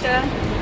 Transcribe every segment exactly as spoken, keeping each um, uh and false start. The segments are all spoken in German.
bitte.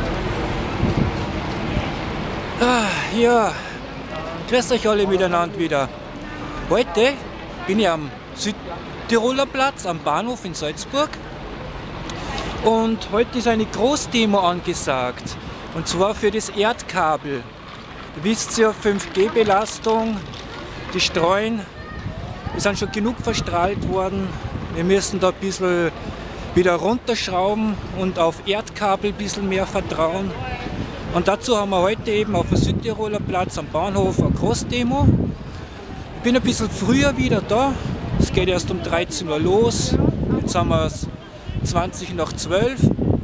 Ah, ja, grüßt euch alle miteinander wieder. Heute bin ich am Südtiroler Platz am Bahnhof in Salzburg und heute ist eine Großdemo angesagt und zwar für das Erdkabel. Ihr wisst ja, fünf G Belastung, die Strahlen, wir sind schon genug verstrahlt worden. Wir müssen da ein bisschen wieder runterschrauben und auf Erdkabel ein bisschen mehr vertrauen. Und dazu haben wir heute eben auf dem Südtiroler Platz am Bahnhof eine Großdemo. Ich bin ein bisschen früher wieder da. Es geht erst um dreizehn Uhr los. Jetzt haben wir es zwanzig nach zwölf.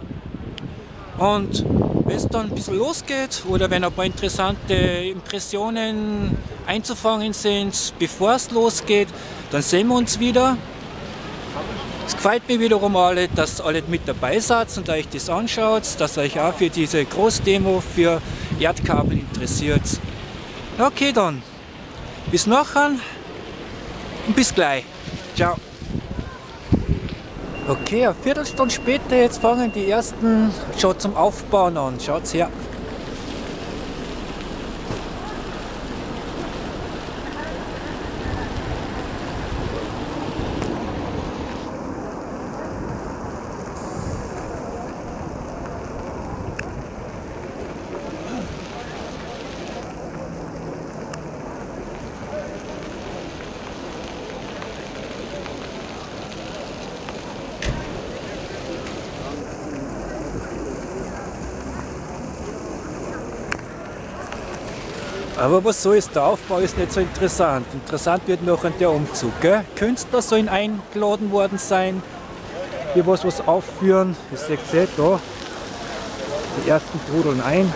Und wenn es dann ein bisschen losgeht oder wenn ein paar interessante Impressionen einzufangen sind, bevor es losgeht, dann sehen wir uns wieder. Es gefällt mir wiederum alle, dass ihr alle mit dabei seid und euch das anschaut, dass ihr euch auch für diese Großdemo für Erdkabel interessiert. Okay dann, bis nachher und bis gleich. Ciao. Okay, eine Viertelstunde später, jetzt fangen die ersten schon zum Aufbauen an. Schaut's her. Aber was so ist, der Aufbau ist nicht so interessant. Interessant wird nachher der Umzug. Gell? Künstler sollen eingeladen worden sein, hier was, was aufführen. Ihr seht da, die ersten trudeln ein.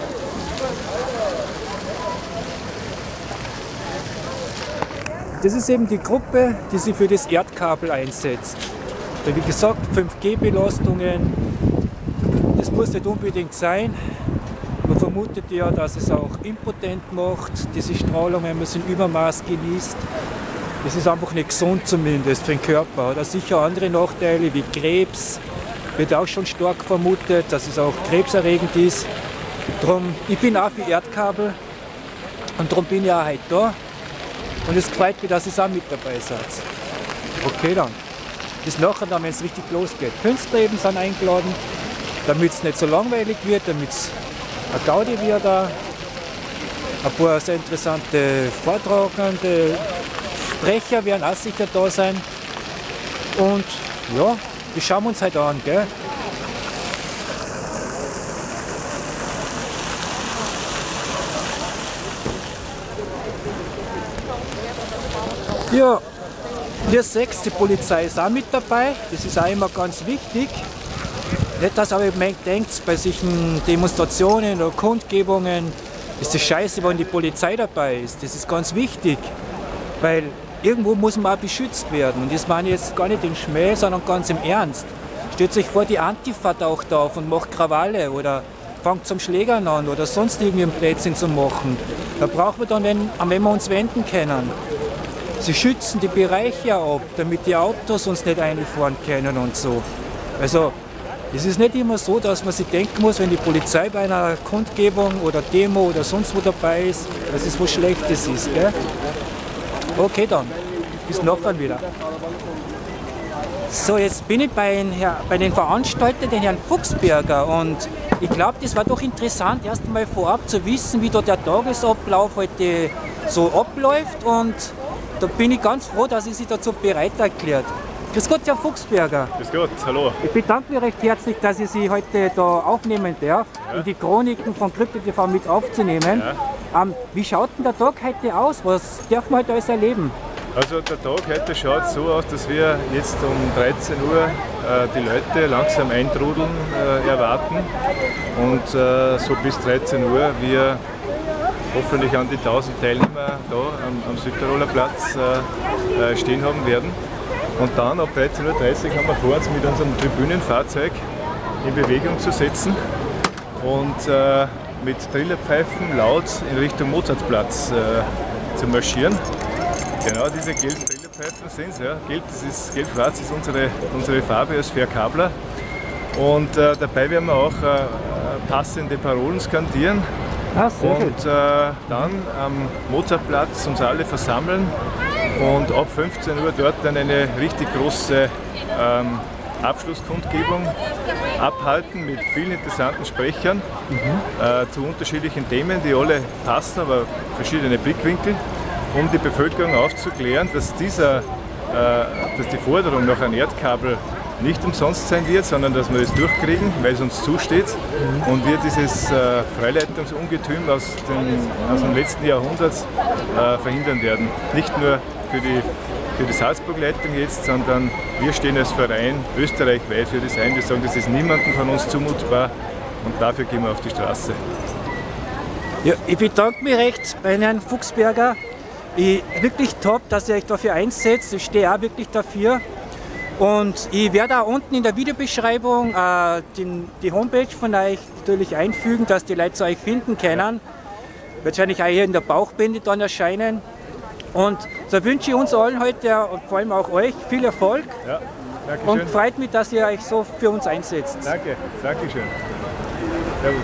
Das ist eben die Gruppe, die sich für das Erdkabel einsetzt. Weil wie gesagt, fünf G Belastungen, das muss nicht unbedingt sein. Man vermutet ja, dass es auch impotent macht, diese Strahlung, wenn man es in Übermaß genießt. Das ist einfach nicht gesund zumindest für den Körper. Hat auch sicher andere Nachteile wie Krebs, wird auch schon stark vermutet, dass es auch krebserregend ist. Drum, ich bin auch für Erdkabel und darum bin ich auch heute da. Und es gefällt mir, dass ihr auch mit dabei seid. Okay dann. Bis nachher dann, wenn es richtig losgeht. Künstler eben sind eingeladen, damit es nicht so langweilig wird, damit es eine Gaudi wird da, ein paar sehr interessante Vortragende, Sprecher werden auch sicher da sein. Und ja, wir schauen uns heute an, gell? Ja, ihr seht, die Polizei ist auch mit dabei, das ist auch immer ganz wichtig. Nicht, dass aber man denkt, bei solchen Demonstrationen oder Kundgebungen ist es scheiße, wenn die Polizei dabei ist. Das ist ganz wichtig, weil irgendwo muss man auch beschützt werden. Und das meine ich jetzt gar nicht in Schmäh, sondern ganz im Ernst. Stellt euch vor, die Antifa taucht auf und macht Krawalle oder fängt zum Schlägern an oder sonst irgendwie einen Blödsinn zu machen. Da brauchen wir dann, wenn, an wen wir uns wenden können. Sie schützen die Bereiche ab, damit die Autos uns nicht einfahren können und so. Also, es ist nicht immer so, dass man sich denken muss, wenn die Polizei bei einer Kundgebung oder Demo oder sonst wo dabei ist, dass es was Schlechtes ist. Gell? Okay dann, bis nachher wieder. So, jetzt bin ich bei, bei den Veranstaltern, den Herrn Fuchsberger, und ich glaube, das war doch interessant, erst einmal vorab zu wissen, wie da der Tagesablauf heute so abläuft, und da bin ich ganz froh, dass ich sich dazu bereit erklärt. Grüß Gott, Herr Fuchsberger. Grüß Gott, hallo. Ich bedanke mich recht herzlich, dass ich Sie heute da aufnehmen darf, ja, in die Chroniken von Krypto T V mit aufzunehmen. Ja. Ähm, wie schaut denn der Tag heute aus? Was dürfen wir heute alles erleben? Also der Tag heute schaut so aus, dass wir jetzt um dreizehn Uhr äh, die Leute langsam eintrudeln äh, erwarten und äh, so bis dreizehn Uhr wir hoffentlich an die tausend Teilnehmer da am, am Südtiroler Platz äh, stehen haben werden. Und dann ab dreizehn Uhr dreißig haben wir vor, uns mit unserem Tribünenfahrzeug in Bewegung zu setzen und äh, mit Trillerpfeifen laut in Richtung Mozartplatz äh, zu marschieren. Genau diese gelben Trillerpfeifen sind es. Ja. Gelb, das ist, gelb-schwarz ist unsere, unsere Farbe als Verkabler. Und äh, dabei werden wir auch äh, passende Parolen skandieren. Ah, sehr und äh, dann am Mozartplatz uns alle versammeln und ab fünfzehn Uhr dort dann eine richtig große ähm, Abschlusskundgebung abhalten mit vielen interessanten Sprechern mhm. äh, zu unterschiedlichen Themen, die alle passen, aber verschiedene Blickwinkel, um die Bevölkerung aufzuklären, dass, dieser, äh, dass die Forderung nach einem Erdkabel nicht umsonst sein wird, sondern dass wir es durchkriegen, weil es uns zusteht mhm. und wir dieses äh, Freileitungsungetüm aus, den, aus dem letzten Jahrhundert äh, verhindern werden. Nicht nur für die, für die Salzburg-Leitung jetzt, sondern wir stehen als Verein österreichweit für das ein. Wir sagen, das ist niemandem von uns zumutbar und dafür gehen wir auf die Straße. Ja, ich bedanke mich recht bei Herrn Fuchsberger. Ich, wirklich top, dass ihr euch dafür einsetzt. Ich stehe auch wirklich dafür. Und ich werde auch unten in der Videobeschreibung äh, den, die Homepage von euch natürlich einfügen, dass die Leute zu euch finden können. Wahrscheinlich auch hier in der Bauchbinde dann erscheinen. Und so wünsche ich uns allen heute und vor allem auch euch viel Erfolg. Ja, danke und schön. freut mich, dass ihr euch so für uns einsetzt. Danke, danke schön. Servus.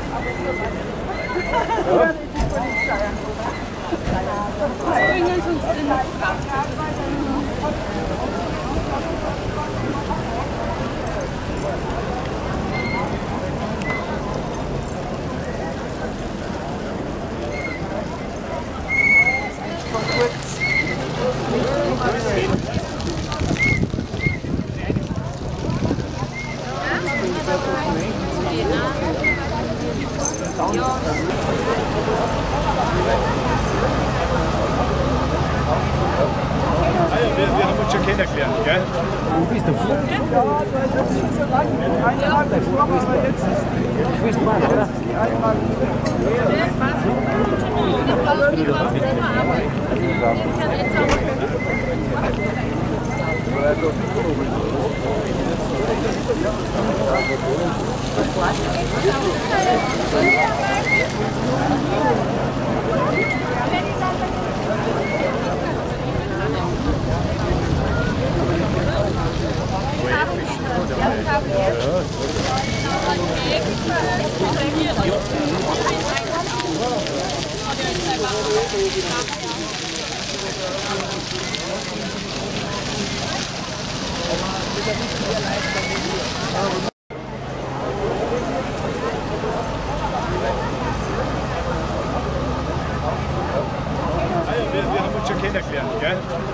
Also, wir, wir haben uns schon kennengelernt, gell? Wo bist du? Ja, das ist nicht so lange. Einmal davor, aber jetzt ist es mal, oder? Einmal. Also, wir, wir haben uns schon kennengelernt, gell?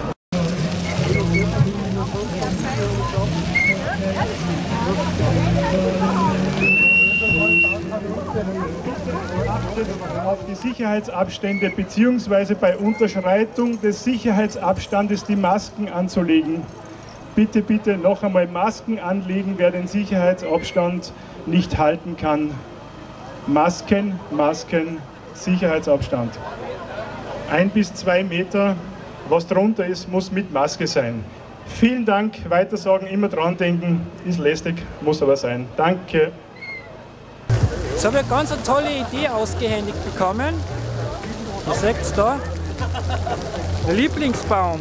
Auf die Sicherheitsabstände bzw. bei Unterschreitung des Sicherheitsabstandes die Masken anzulegen. Bitte, bitte noch einmal Masken anlegen, wer den Sicherheitsabstand nicht halten kann. Masken, Masken, Sicherheitsabstand. Ein bis zwei Meter, was drunter ist, muss mit Maske sein. Vielen Dank, weitersagen, immer dran denken, ist lästig, muss aber sein. Danke. Jetzt habe ich eine ganz eine tolle Idee ausgehändigt bekommen. Ihr seht es da. Der Lieblingsbaum.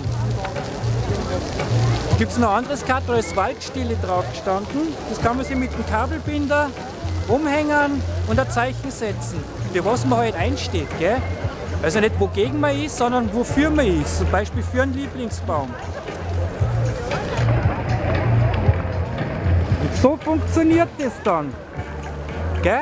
Gibt es noch ein anderes Karte, da ist Waldstille drauf gestanden. Das kann man sich mit dem Kabelbinder umhängen und ein Zeichen setzen, für was man halt einsteht. Gell? Also nicht wogegen man ist, sondern wofür man ist. Zum Beispiel für einen Lieblingsbaum. Und so funktioniert das dann. Gell?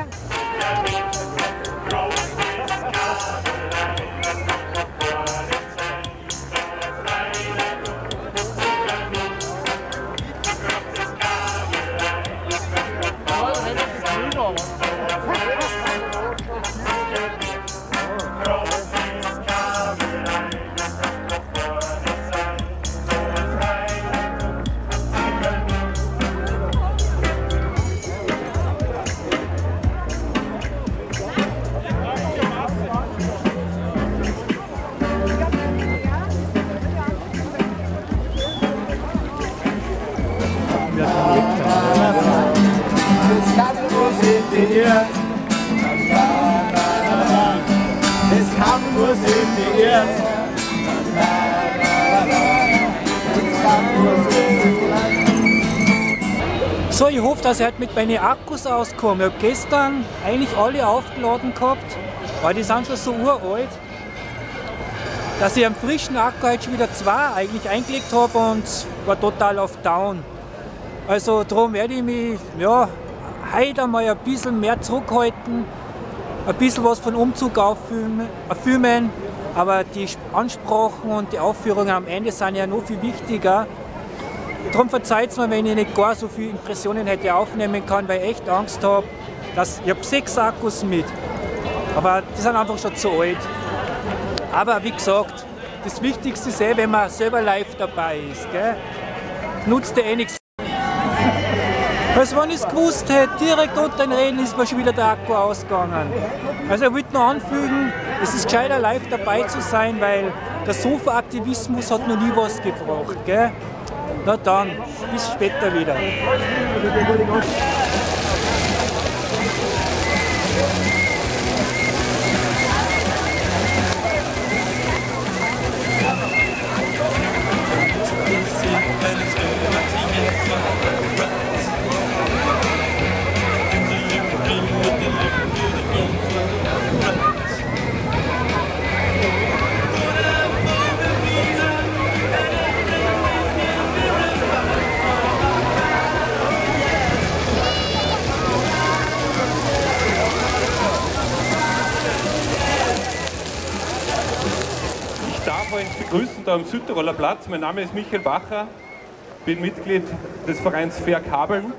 So, ich hoffe, dass ich halt mit meinen Akkus auskomme. Ich habe gestern eigentlich alle aufgeladen gehabt, weil die sind schon so uralt, dass ich am frischen Akku halt schon wieder zwei eigentlich eingelegt habe und war total auf Down. Also darum werde ich mich ja, heute einmal ein bisschen mehr zurückhalten, ein bisschen was von Umzug auffilmen, aber die Ansprachen und die Aufführungen am Ende sind ja noch viel wichtiger. Darum verzeiht es mir, wenn ich nicht gar so viele Impressionen hätte aufnehmen kann, weil ich echt Angst habe, dass ich habe sechs Akkus mit, aber die sind einfach schon zu alt. Aber wie gesagt, das Wichtigste ist eh, wenn man selber live dabei ist. Gell? Nutzt ja eh nichts. Also wenn ich es gewusst hätte, direkt unter den Reden ist mir schon wieder der Akku ausgegangen. Also ich wollte noch anfügen, es ist gescheiter live dabei zu sein, weil der Sofa-Aktivismus hat noch nie was gebracht. Gell? Na dann, bis später wieder. Begrüßen da am Südtiroler Platz. Mein Name ist Michael Bacher, bin Mitglied des Vereins Verkabeln.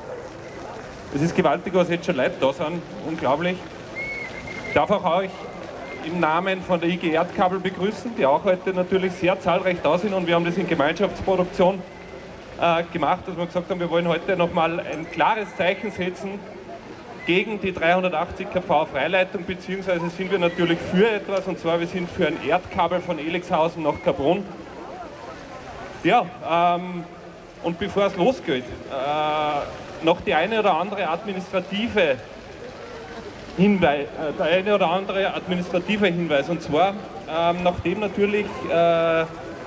Es ist gewaltig, was jetzt schon Leute da sind, unglaublich. Ich darf auch euch im Namen von der I G Erdkabel begrüßen, die auch heute natürlich sehr zahlreich da sind, und wir haben das in Gemeinschaftsproduktion äh, gemacht, dass wir gesagt haben, wir wollen heute nochmal ein klares Zeichen setzen gegen die dreihundertachtzig Kilovolt Freileitung, beziehungsweise sind wir natürlich für etwas, und zwar wir sind für ein Erdkabel von Elixhausen nach Kaprun. Ja, ähm, und bevor es losgeht, äh, noch die eine oder andere administrative Hinweis, äh, der eine oder andere administrative Hinweis, und zwar, ähm, nachdem natürlich äh,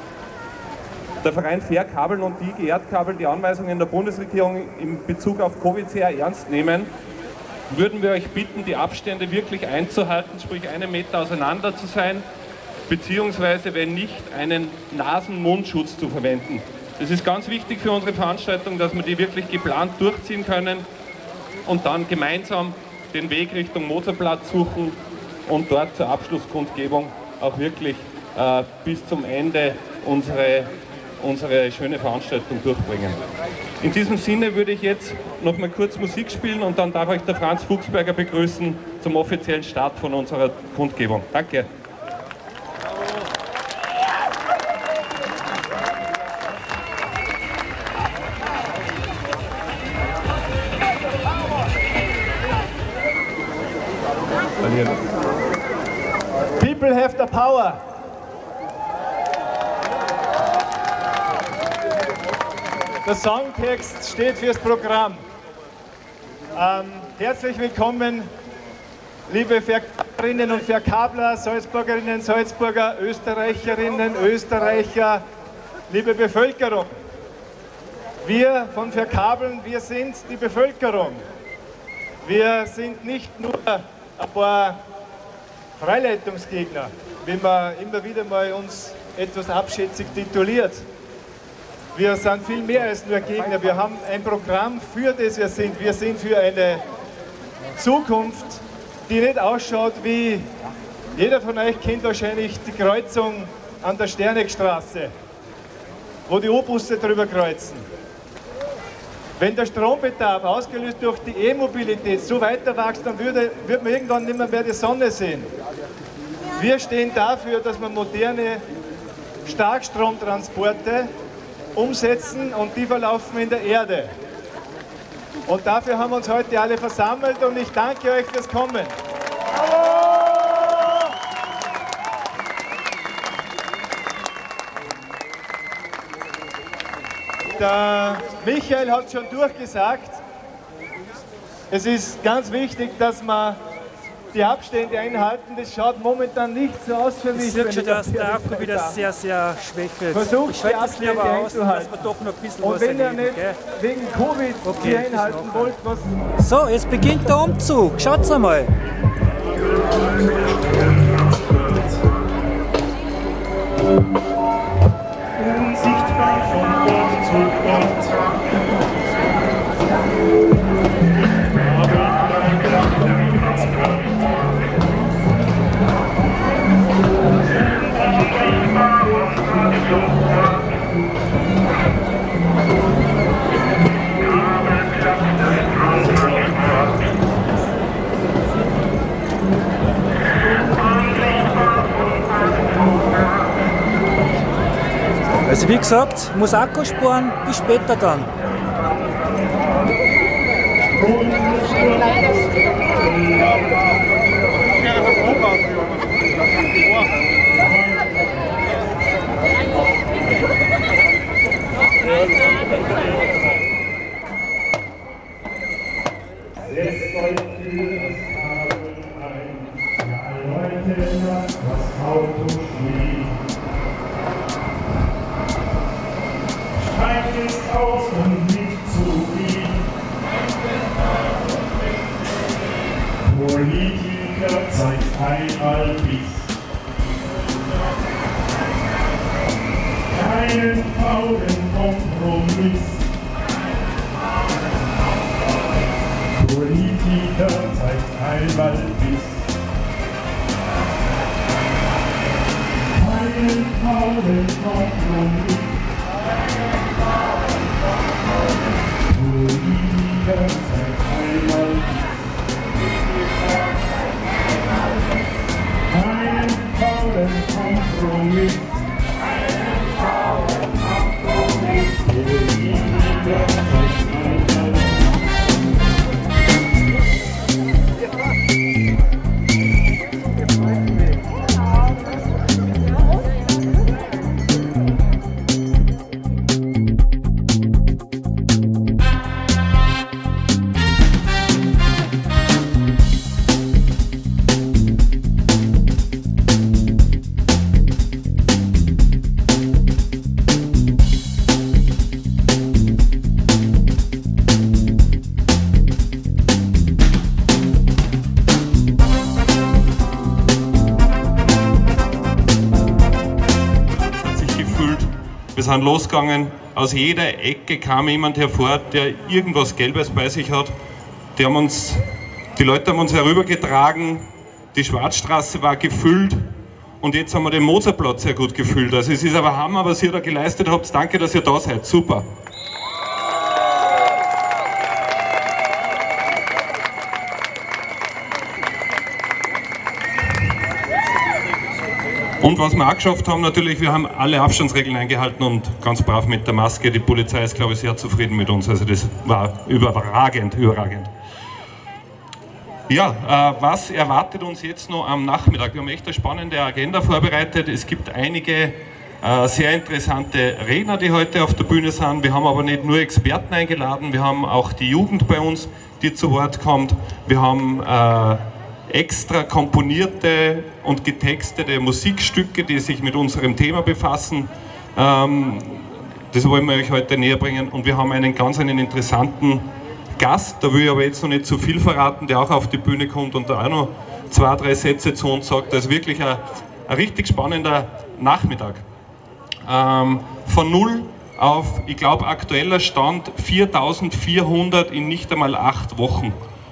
der Verein Verkabeln und die I G Erdkabel die Anweisungen der Bundesregierung in Bezug auf Covid sehr ernst nehmen, würden wir euch bitten, die Abstände wirklich einzuhalten, sprich einen Meter auseinander zu sein, beziehungsweise wenn nicht, einen Nasen-Mundschutz zu verwenden. Das ist ganz wichtig für unsere Veranstaltung, dass wir die wirklich geplant durchziehen können und dann gemeinsam den Weg Richtung Mozartplatz suchen und dort zur Abschlusskundgebung auch wirklich äh, bis zum Ende unsere unsere schöne Veranstaltung durchbringen. In diesem Sinne würde ich jetzt noch mal kurz Musik spielen und dann darf euch der Franz Fuchsberger begrüßen zum offiziellen Start von unserer Kundgebung. Danke. People have the power. Der Songtext steht fürs Programm. Ähm, herzlich willkommen, liebe Verkablerinnen und Verkabler, Salzburgerinnen, Salzburger, Österreicherinnen, Österreicher, liebe Bevölkerung. Wir von Verkabeln, wir sind die Bevölkerung. Wir sind nicht nur ein paar Freileitungsgegner, wie man immer wieder mal uns etwas abschätzig tituliert. Wir sind viel mehr als nur Gegner. Wir haben ein Programm, für das wir sind. Wir sind für eine Zukunft, die nicht ausschaut wie, jeder von euch kennt wahrscheinlich die Kreuzung an der Sternegstraße, wo die O-Busse drüber kreuzen. Wenn der Strombedarf, ausgelöst durch die E-Mobilität, so weiter wächst, dann würde, würde man irgendwann nicht mehr, mehr die Sonne sehen. Wir stehen dafür, dass wir moderne Starkstromtransporte umsetzen, und die verlaufen in der Erde. Und dafür haben wir uns heute alle versammelt, und ich danke euch fürs Kommen. Der Michael hat schon durchgesagt, es ist ganz wichtig, dass man die Abstände einhalten. Das schaut momentan nicht so aus für mich. Ich sehe schon, dass der Akku wieder sehr, sehr schwächelt. Versucht, ich schalte die das lieber Abstände aus, dass einzuhalten. wir doch noch ein bisschen Und was wenn ihr erleben, nicht gell? wegen Covid Okay, die bis einhalten nachher. wollt, was... So, jetzt beginnt der Umzug. Schaut's einmal. Unsichtbar von Ort zu Ort. Also wie gesagt, muss Akku sparen, bis später dann. Setzt euch für das Kabel ein, ja Leute, das Auto steht. Steigt es aus und nicht zu viel. Politiker zeigt einmal bis. Keinen faulen Kompromiss. Politiker zeigt einmal bis. Keinen faulen Kompromiss. Politiker zeigt einmal bis. Keinen faulen Kompromiss. Politiker zeigt einmal bis. Wir sind losgegangen, aus jeder Ecke kam jemand hervor, der irgendwas Gelbes bei sich hat. Die, haben uns, die Leute haben uns herübergetragen, die Schwarzstraße war gefüllt und jetzt haben wir den Mozartplatz sehr gut gefüllt. Also es ist aber Hammer, was ihr da geleistet habt. Danke, dass ihr da seid. Super. Und was wir auch geschafft haben, natürlich, wir haben alle Abstandsregeln eingehalten und ganz brav mit der Maske. Die Polizei ist, glaube ich, sehr zufrieden mit uns. Also das war überragend, überragend. Ja, äh, was erwartet uns jetzt noch am Nachmittag? Wir haben echt eine spannende Agenda vorbereitet. Es gibt einige äh, sehr interessante Redner, die heute auf der Bühne sind. Wir haben aber nicht nur Experten eingeladen, wir haben auch die Jugend bei uns, die zu Wort kommt. Wir haben äh, extra komponierte und getextete Musikstücke, die sich mit unserem Thema befassen. Ähm, das wollen wir euch heute näher bringen. Und wir haben einen ganz einen interessanten Gast, da will ich aber jetzt noch nicht zu viel verraten, der auch auf die Bühne kommt und da auch noch zwei, drei Sätze zu uns sagt. Das ist wirklich ein, ein richtig spannender Nachmittag. Ähm, von null auf, ich glaube, aktueller Stand viertausendvierhundert in nicht einmal acht Wochen.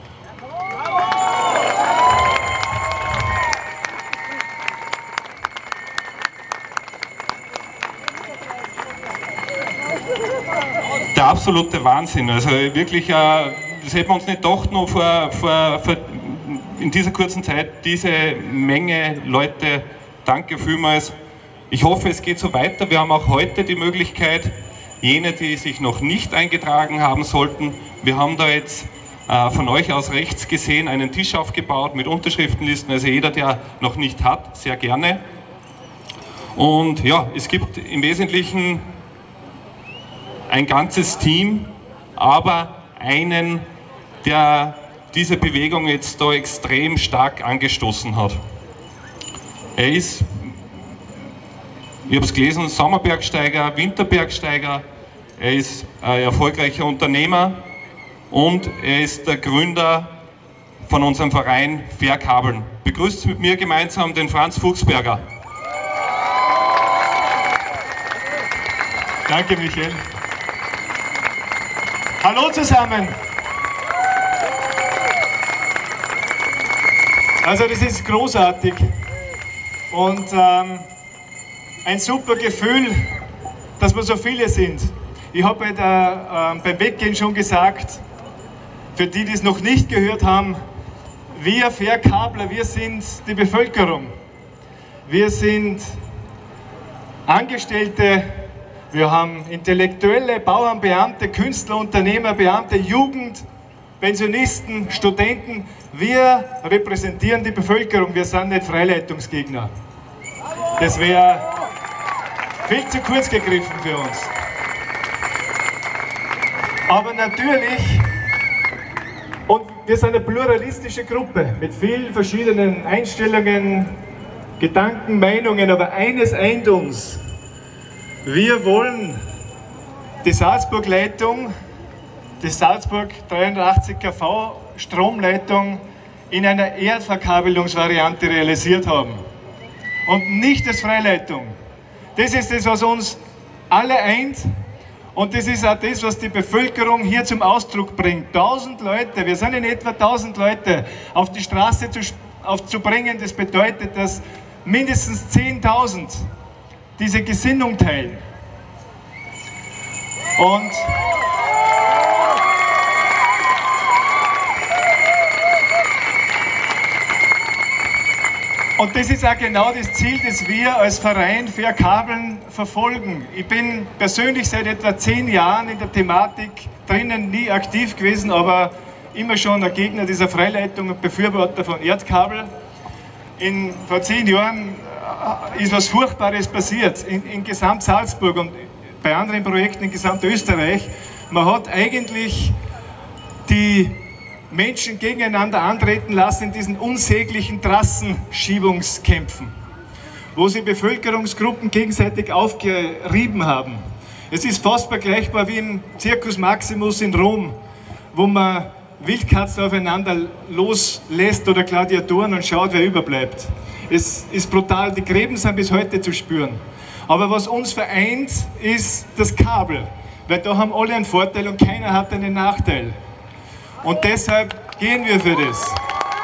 Der absolute Wahnsinn. Also wirklich, äh, das hätten wir uns nicht gedacht, noch vor, vor, vor in dieser kurzen Zeit, diese Menge Leute. Danke vielmals. Ich hoffe, es geht so weiter. Wir haben auch heute die Möglichkeit, jene, die sich noch nicht eingetragen haben sollten, wir haben da jetzt äh, von euch aus rechts gesehen einen Tisch aufgebaut mit Unterschriftenlisten. Also jeder, der noch nicht hat, sehr gerne. Und ja, es gibt im Wesentlichen ein ganzes Team, aber einen, der diese Bewegung jetzt da extrem stark angestoßen hat. Er ist, ich habe es gelesen, Sommerbergsteiger, Winterbergsteiger, er ist ein erfolgreicher Unternehmer und er ist der Gründer von unserem Verein Fährkabeln. Begrüßt mit mir gemeinsam den Franz Fuchsberger. Danke, Michael. Hallo zusammen. Also das ist großartig und ähm, ein super Gefühl, dass wir so viele sind. Ich habe halt, äh, äh, beim Weggehen schon gesagt, für die, die es noch nicht gehört haben, wir Fährkabler, wir sind die Bevölkerung. Wir sind Angestellte, wir haben Intellektuelle, Bauern, Beamte, Künstler, Unternehmer, Beamte, Jugend, Pensionisten, Studenten. Wir repräsentieren die Bevölkerung, wir sind nicht Freileitungsgegner. Das wäre viel zu kurz gegriffen für uns. Aber natürlich, und wir sind eine pluralistische Gruppe mit vielen verschiedenen Einstellungen, Gedanken, Meinungen, aber eines eint uns. Wir wollen die Salzburg-Leitung, die Salzburg dreiundachtzig Kilovolt Stromleitung in einer Erdverkabelungsvariante realisiert haben. Und nicht als Freileitung. Das ist das, was uns alle eint. Und das ist auch das, was die Bevölkerung hier zum Ausdruck bringt. Tausend Leute, wir sind in etwa tausend Leute, auf die Straße zu, auf, zu bringen, das bedeutet, dass mindestens zehntausend diese Gesinnung teilen. Und Und das ist auch genau das Ziel, das wir als Verein Fährkabeln verfolgen. Ich bin persönlich seit etwa zehn Jahren in der Thematik drinnen, nie aktiv gewesen, aber immer schon ein Gegner dieser Freileitung und Befürworter von Erdkabel. In, vor zehn Jahren ist was Furchtbares passiert in, in Gesamt Salzburg und bei anderen Projekten in Gesamt Österreich. Man hat eigentlich die Menschen gegeneinander antreten lassen in diesen unsäglichen Trassenschiebungskämpfen, wo sie Bevölkerungsgruppen gegenseitig aufgerieben haben. Es ist fast vergleichbar wie im Circus Maximus in Rom, wo man Wildkatzen aufeinander loslässt oder Gladiatoren und schaut, wer überbleibt. Es ist brutal, die Gräben sind bis heute zu spüren. Aber was uns vereint, ist das Kabel, weil da haben alle einen Vorteil und keiner hat einen Nachteil. Und deshalb gehen wir für das.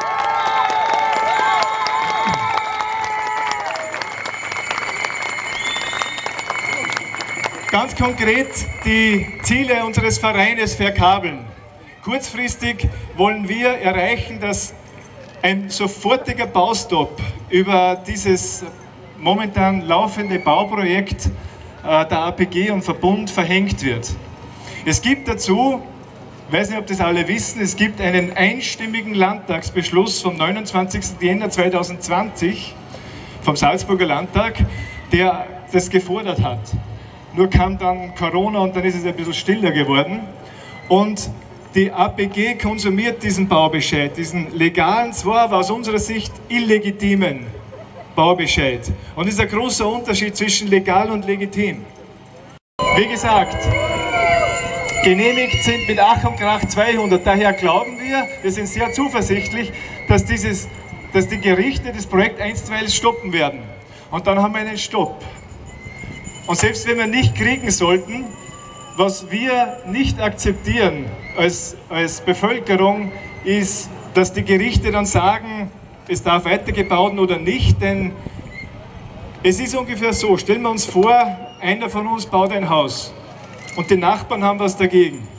Ganz konkret die Ziele unseres Vereines Fährkabeln. Kurzfristig wollen wir erreichen, dass ein sofortiger Baustopp über dieses momentan laufende Bauprojekt äh, der A P G und Verbund verhängt wird. Es gibt dazu, ich weiß nicht, ob das alle wissen, es gibt einen einstimmigen Landtagsbeschluss vom neunundzwanzigsten Jänner zweitausendzwanzig vom Salzburger Landtag, der das gefordert hat. Nur kam dann Corona und dann ist es ein bisschen stiller geworden. Und die A P G konsumiert diesen Baubescheid, diesen legalen, zwar aber aus unserer Sicht illegitimen Baubescheid. Und es ist ein großer Unterschied zwischen legal und legitim. Wie gesagt, genehmigt sind mit Ach und Krach zweihundert. Daher glauben wir, wir sind sehr zuversichtlich, dass, dieses, dass die Gerichte das Projekt einstweilig stoppen werden. Und dann haben wir einen Stopp. Und selbst wenn wir nicht kriegen sollten, was wir nicht akzeptieren als, als Bevölkerung, ist, dass die Gerichte dann sagen, es darf weitergebaut werden oder nicht, denn es ist ungefähr so, stellen wir uns vor, einer von uns baut ein Haus und die Nachbarn haben was dagegen.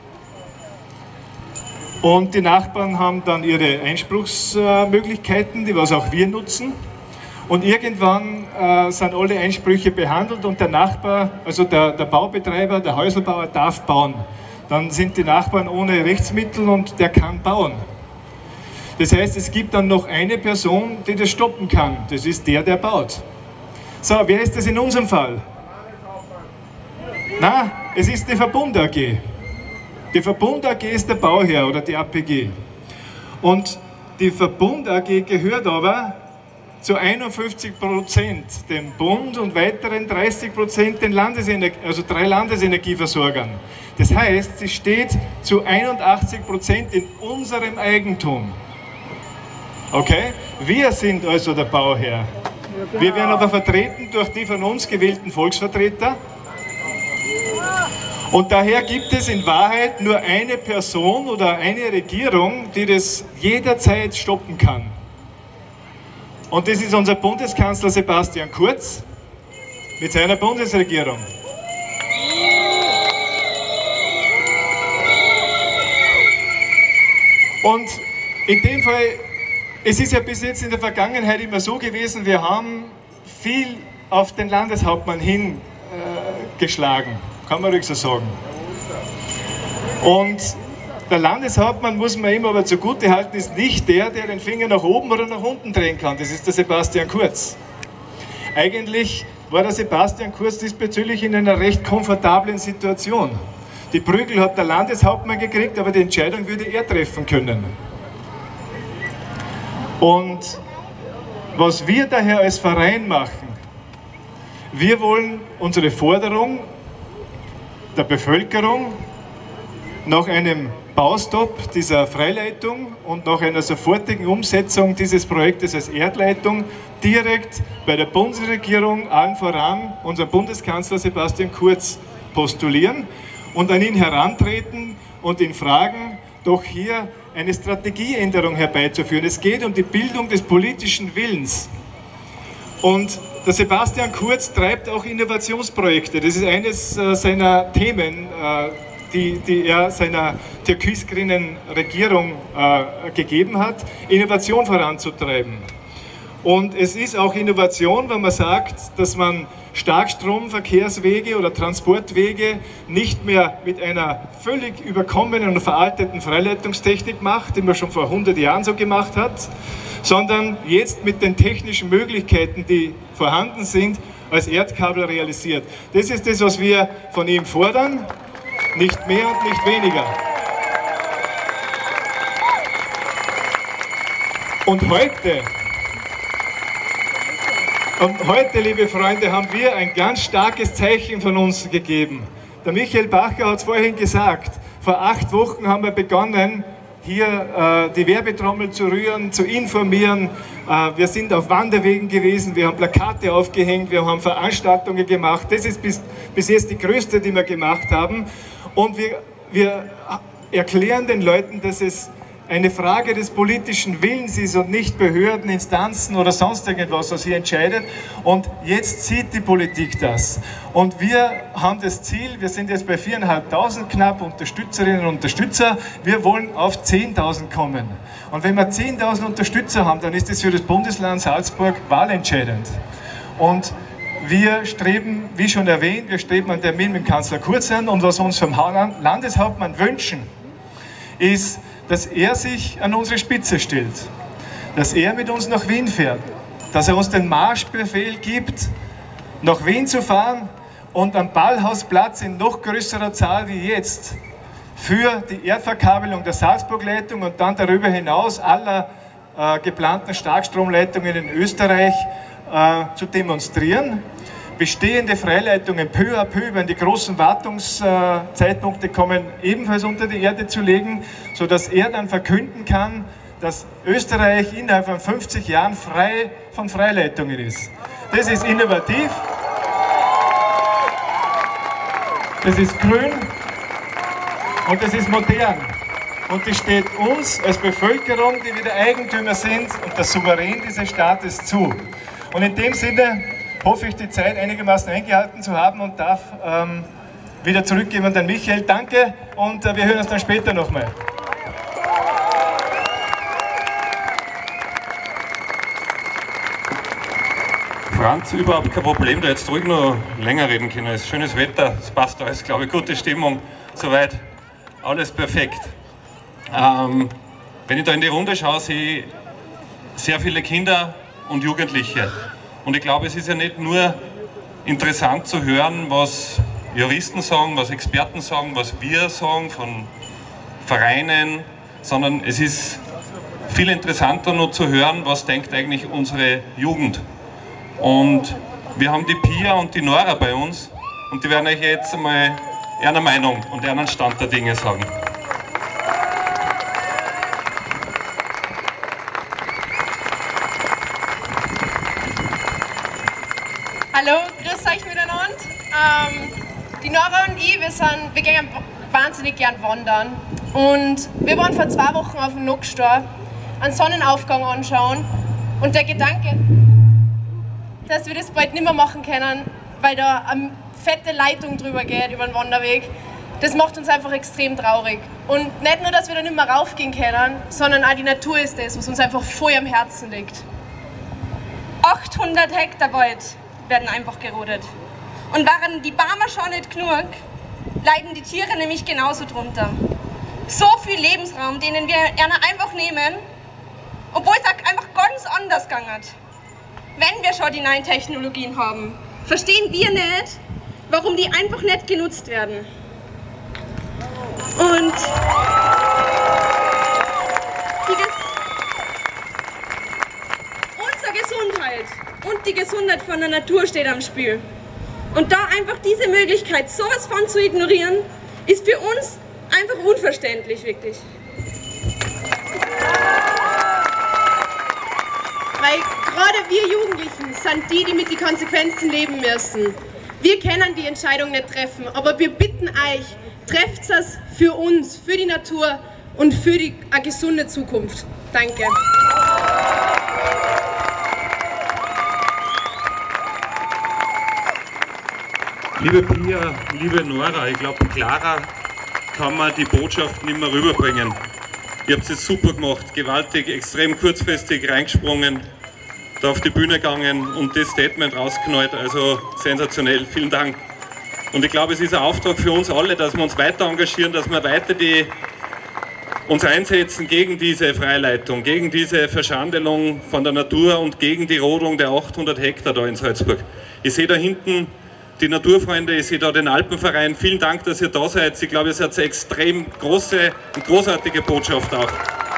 Und die Nachbarn haben dann ihre Einspruchsmöglichkeiten, die was auch wir nutzen. Und irgendwann äh, sind alle Einsprüche behandelt und der Nachbar, also der, der Baubetreiber, der Häuselbauer darf bauen. Dann sind die Nachbarn ohne Rechtsmittel und der kann bauen. Das heißt, es gibt dann noch eine Person, die das stoppen kann. Das ist der, der baut. So, wer ist das in unserem Fall? Na, es ist die Verbund A G. Die Verbund A G ist der Bauherr oder die A P G. Und die Verbund A G gehört aber zu einundfünfzig Prozent dem Bund und weiteren dreißig Prozent den Landesenergie, also drei Landesenergieversorgern. Das heißt, sie steht zu einundachtzig Prozent in unserem Eigentum. Okay? Wir sind also der Bauherr. Wir werden aber vertreten durch die von uns gewählten Volksvertreter. Und daher gibt es in Wahrheit nur eine Person oder eine Regierung, die das jederzeit stoppen kann. Und das ist unser Bundeskanzler Sebastian Kurz mit seiner Bundesregierung. Und in dem Fall, es ist ja bis jetzt in der Vergangenheit immer so gewesen, wir haben viel auf den Landeshauptmann hingeschlagen, äh, kann man ruhig so sagen. Und der Landeshauptmann, muss man ihm aber zugute halten, ist nicht der, der den Finger nach oben oder nach unten drehen kann. Das ist der Sebastian Kurz. Eigentlich war der Sebastian Kurz diesbezüglich in einer recht komfortablen Situation. Die Prügel hat der Landeshauptmann gekriegt, aber die Entscheidung würde er treffen können. Und was wir daher als Verein machen, wir wollen unsere Forderung der Bevölkerung nach einem Baustopp dieser Freileitung und nach einer sofortigen Umsetzung dieses Projektes als Erdleitung direkt bei der Bundesregierung, allen voran unserem Bundeskanzler Sebastian Kurz, postulieren und an ihn herantreten und ihn fragen, doch hier eine Strategieänderung herbeizuführen. Es geht um die Bildung des politischen Willens. Und der Sebastian Kurz treibt auch Innovationsprojekte. Das ist eines äh, seiner Themen, äh, Die, die er seiner türkisgrünen Regierung äh, gegeben hat, Innovation voranzutreiben. Und es ist auch Innovation, wenn man sagt, dass man Starkstromverkehrswege oder Transportwege nicht mehr mit einer völlig überkommenen und veralteten Freileitungstechnik macht, die man schon vor hundert Jahren so gemacht hat, sondern jetzt mit den technischen Möglichkeiten, die vorhanden sind, als Erdkabel realisiert. Das ist das, was wir von ihm fordern. Nicht mehr und nicht weniger. Und heute, und heute, liebe Freunde, haben wir ein ganz starkes Zeichen von uns gegeben. Der Michael Bacher hat es vorhin gesagt, vor acht Wochen haben wir begonnen, hier äh, die Werbetrommel zu rühren, zu informieren. Äh, wir sind auf Wanderwegen gewesen, wir haben Plakate aufgehängt, wir haben Veranstaltungen gemacht. Das ist bis, bis jetzt die größte, die wir gemacht haben. Und wir, wir erklären den Leuten, dass es eine Frage des politischen Willens ist und nicht Behörden, Instanzen oder sonst irgendwas, was hier entscheidet. Und jetzt sieht die Politik das. Und wir haben das Ziel, wir sind jetzt bei viertausendfünfhundert knapp Unterstützerinnen und Unterstützer, wir wollen auf zehntausend kommen. Und wenn wir zehntausend Unterstützer haben, dann ist das für das Bundesland Salzburg wahlentscheidend. Und wir streben, wie schon erwähnt, wir streben einen Termin mit dem Kanzler Kurz an, und was uns vom Landeshauptmann wünschen, ist, dass er sich an unsere Spitze stellt, dass er mit uns nach Wien fährt, dass er uns den Marschbefehl gibt, nach Wien zu fahren und am Ballhausplatz in noch größerer Zahl wie jetzt für die Erdverkabelung der Salzburgleitung und dann darüber hinaus aller äh, geplanten Starkstromleitungen in Österreich äh, zu demonstrieren. Bestehende Freileitungen peu à peu, wenn die großen Wartungszeitpunkte kommen, ebenfalls unter die Erde zu legen, sodass er dann verkünden kann, dass Österreich innerhalb von fünfzig Jahren frei von Freileitungen ist. Das ist innovativ, das ist grün und das ist modern. Und das steht uns als Bevölkerung, die wir der Eigentümer sind und der Souverän dieses Staates zu. Und in dem Sinne hoffe ich, die Zeit einigermaßen eingehalten zu haben und darf ähm, wieder zurückgeben an den Michael. Danke und äh, wir hören uns dann später nochmal. Franz, überhaupt kein Problem, da jetzt ruhig noch länger reden können. Es ist schönes Wetter, es passt alles, glaube ich, gute Stimmung, soweit, alles perfekt. Ähm, wenn ich da in die Runde schaue, sehe ich sehr viele Kinder und Jugendliche. Und ich glaube, es ist ja nicht nur interessant zu hören, was Juristen sagen, was Experten sagen, was wir sagen von Vereinen, sondern es ist viel interessanter noch zu hören, was denkt eigentlich unsere Jugend. Und wir haben die Pia und die Nora bei uns und die werden euch jetzt einmal ihre Meinung und ihren Stand der Dinge sagen. Hallo, grüß euch miteinander. Ähm, die Nora und ich, wir, sind, wir gehen wahnsinnig gern wandern. Und wir waren vor zwei Wochen auf dem Nuckstor einen Sonnenaufgang anschauen. Und der Gedanke, dass wir das bald nicht mehr machen können, weil da eine fette Leitung drüber geht über den Wanderweg, das macht uns einfach extrem traurig. Und nicht nur, dass wir da nicht mehr raufgehen können, sondern auch die Natur ist das, was uns einfach voll am Herzen liegt. achthundert Hektar Wald werden einfach gerodet. Und waren die Bäume schon nicht genug, leiden die Tiere nämlich genauso drunter. So viel Lebensraum, denen wir einfach nehmen, obwohl es einfach ganz anders gegangen. Wenn wir schon die neuen Technologien haben, verstehen wir nicht, warum die einfach nicht genutzt werden. Und die Ges unsere Gesundheit und die Gesundheit von der Natur steht am Spiel. Und da einfach diese Möglichkeit, sowas von zu ignorieren, ist für uns einfach unverständlich, wirklich. Weil gerade wir Jugendlichen sind die, die mit den Konsequenzen leben müssen. Wir können die Entscheidung nicht treffen, aber wir bitten euch, trefft es für uns, für die Natur und für die, eine gesunde Zukunft. Danke. Liebe Pia, liebe Nora, ich glaube, klarer kann man die Botschaft nicht mehr rüberbringen. Ihr habt es super gemacht, gewaltig, extrem kurzfristig reingesprungen, da auf die Bühne gegangen und das Statement rausknallt, also sensationell, vielen Dank. Und ich glaube, es ist ein Auftrag für uns alle, dass wir uns weiter engagieren, dass wir weiter die, uns einsetzen gegen diese Freileitung, gegen diese Verschandelung von der Natur und gegen die Rodung der achthundert Hektar da in Salzburg. Ich sehe da hinten die Naturfreunde, ich sehe da den Alpenverein. Vielen Dank, dass ihr da seid. Ich glaube, ihr seid eine extrem große und großartige Botschaft auch.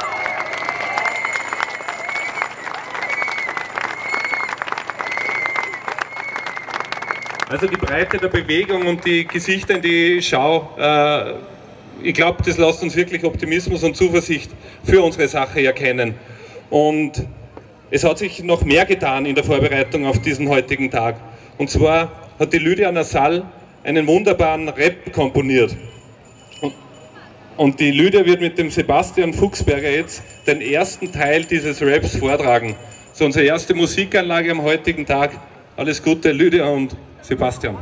Also die Breite der Bewegung und die Gesichter in die Schau, äh, ich glaube, das lässt uns wirklich Optimismus und Zuversicht für unsere Sache erkennen. Und es hat sich noch mehr getan in der Vorbereitung auf diesen heutigen Tag. Und zwar hat die Lydia Nassal einen wunderbaren Rap komponiert. Und, und die Lydia wird mit dem Sebastian Fuchsberger jetzt den ersten Teil dieses Raps vortragen. So unsere erste Musikanlage am heutigen Tag. Alles Gute, Lydia und Sebastian.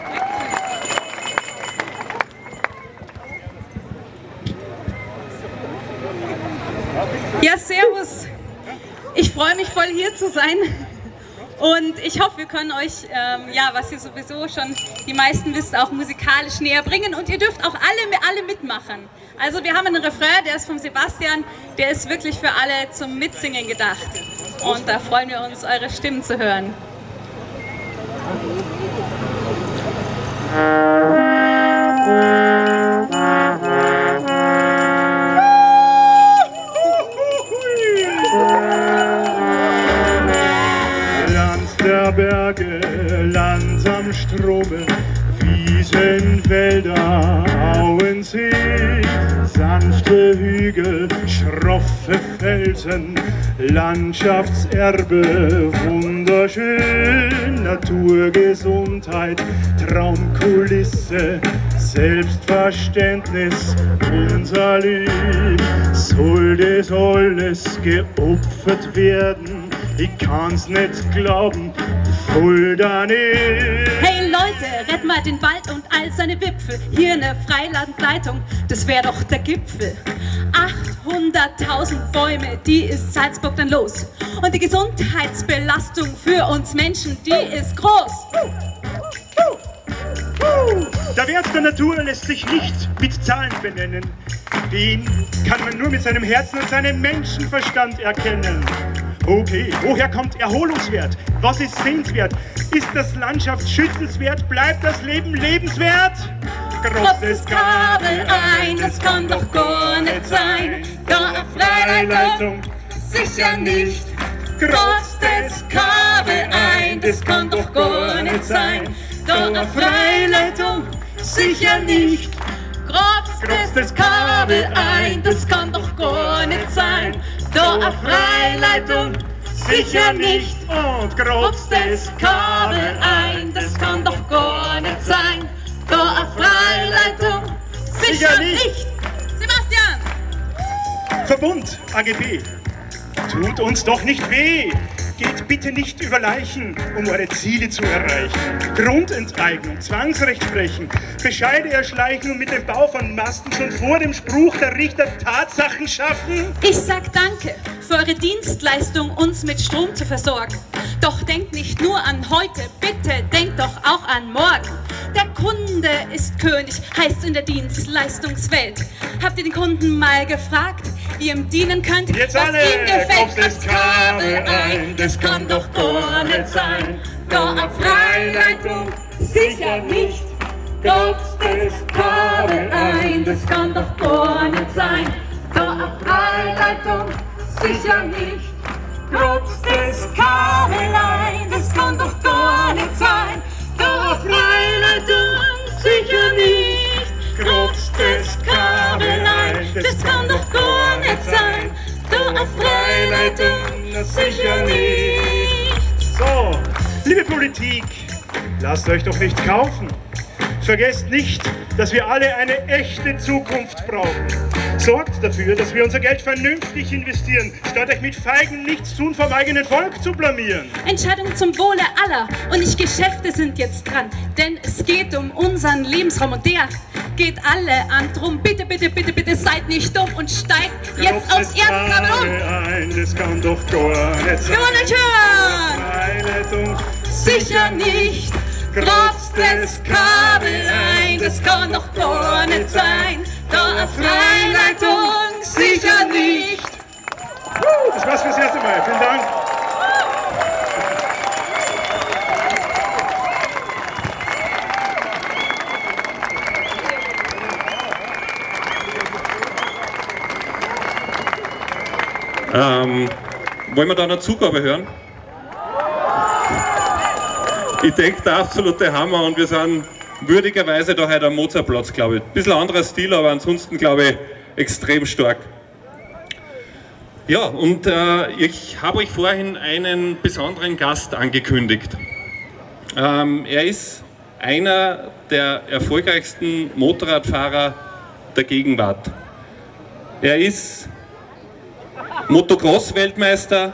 Ja, servus. Ich freue mich voll hier zu sein. Und ich hoffe, wir können euch, ähm, ja, was ihr sowieso schon die meisten wisst, auch musikalisch näher bringen. Und ihr dürft auch alle, alle mitmachen. Also wir haben einen Refrain, der ist vom Sebastian, der ist wirklich für alle zum Mitsingen gedacht. Und da freuen wir uns, eure Stimmen zu hören. Berge, Land am Strome, Wiesen, Wälder, Auen, See, sanfte Hügel, schroffe Felsen, Landschaftserbe, wunderschön, Naturgesundheit, Traumkulisse, Selbstverständnis, unser Lieb, sollte alles geopfert werden. Ich kann's nicht glauben, voll daneben. Hey Leute, rett mal den Wald und all seine Wipfel. Hier eine Freilandleitung, das wäre doch der Gipfel. achthunderttausend Bäume, die ist Salzburg dann los. Und die Gesundheitsbelastung für uns Menschen, die ist groß. Der Wert der Natur lässt sich nicht mit Zahlen benennen. Den kann man nur mit seinem Herzen und seinem Menschenverstand erkennen. Okay, woher kommt Erholungswert? Was ist sehenswert? Ist das Landschaft schützenswert? Bleibt das Leben lebenswert? Tropft das Kabel ein, das kann doch gar nicht sein. Da eine Freileitung sicher nicht. Kratzt das Kabel ein, das kann doch gar nicht sein. Da eine Freileitung, sicher nicht. Kratzt das Kabel ein, das kann doch gar nicht sein. Da eine Freileitung, sicher nicht. Und kratzt das Kabel ein, das kann doch gar nicht sein. Da eine Freileitung, sicher nicht. Sebastian! Verbund, A G B. Tut uns doch nicht weh! Geht bitte nicht über Leichen, um eure Ziele zu erreichen. Grundenteignung, Zwangsrecht brechen, Bescheide erschleichen und mit dem Bau von Masten schon vor dem Spruch der Richter Tatsachen schaffen? Ich sag danke für eure Dienstleistung, uns mit Strom zu versorgen. Doch denkt nicht nur an heute, bitte denkt doch auch an morgen. Der Kunde ist König, heißt in der Dienstleistungswelt. Habt ihr den Kunden mal gefragt, wie ihr ihm dienen könnt? Jetzt was alle, ihm gefällt, das Kabel ein, das kann doch gar nicht sein. Da eine Freileitung, sicher nicht. Kratzt das Kabel ein, das kann doch gar nicht sein. Da eine Freileitung, sicher nicht. Kratzt das Kabel ein, das kann doch gar nicht sein. Da eine Freileitung, sicher nicht. Kratzt das Kabel ein, das kann doch gar nicht sein. Da eine Freileitung, sicher nicht. So, liebe Politik, lasst euch doch nicht kaufen. Vergesst nicht, dass wir alle eine echte Zukunft brauchen. Sorgt dafür, dass wir unser Geld vernünftig investieren, statt euch mit feigen Nichtstun vom eigenen Volk zu blamieren. Entscheidungen zum Wohle aller und nicht Geschäfte sind jetzt dran, denn es geht um unseren Lebensraum und der geht alle an drum. Bitte, bitte, bitte, bitte seid nicht dumm und steigt jetzt aufs Erdkabel um. Ein, das kann doch gar nicht sein. Wir wollen euch hören! Freileitung, sicher nicht. Kratzt das Kabel ein, das kann doch gar nicht sein. Da eine Freileitung, sicher nicht. Das war's fürs erste Mal. Vielen Dank. Ähm, wollen wir da eine Zugabe hören? Ich denke, der absolute Hammer und wir sind würdigerweise da heute am Mozartplatz, glaube ich. Ein bisschen anderer Stil, aber ansonsten, glaube ich, extrem stark. Ja, und äh, ich habe euch vorhin einen besonderen Gast angekündigt. Ähm, er ist einer der erfolgreichsten Motorradfahrer der Gegenwart. Er ist Motocross-Weltmeister.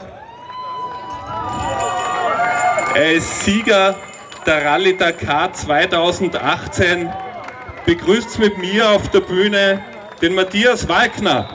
Er ist Sieger der Rallye Dakar zweitausendachtzehn. Begrüßt mit mir auf der Bühne den Matthias Walkner.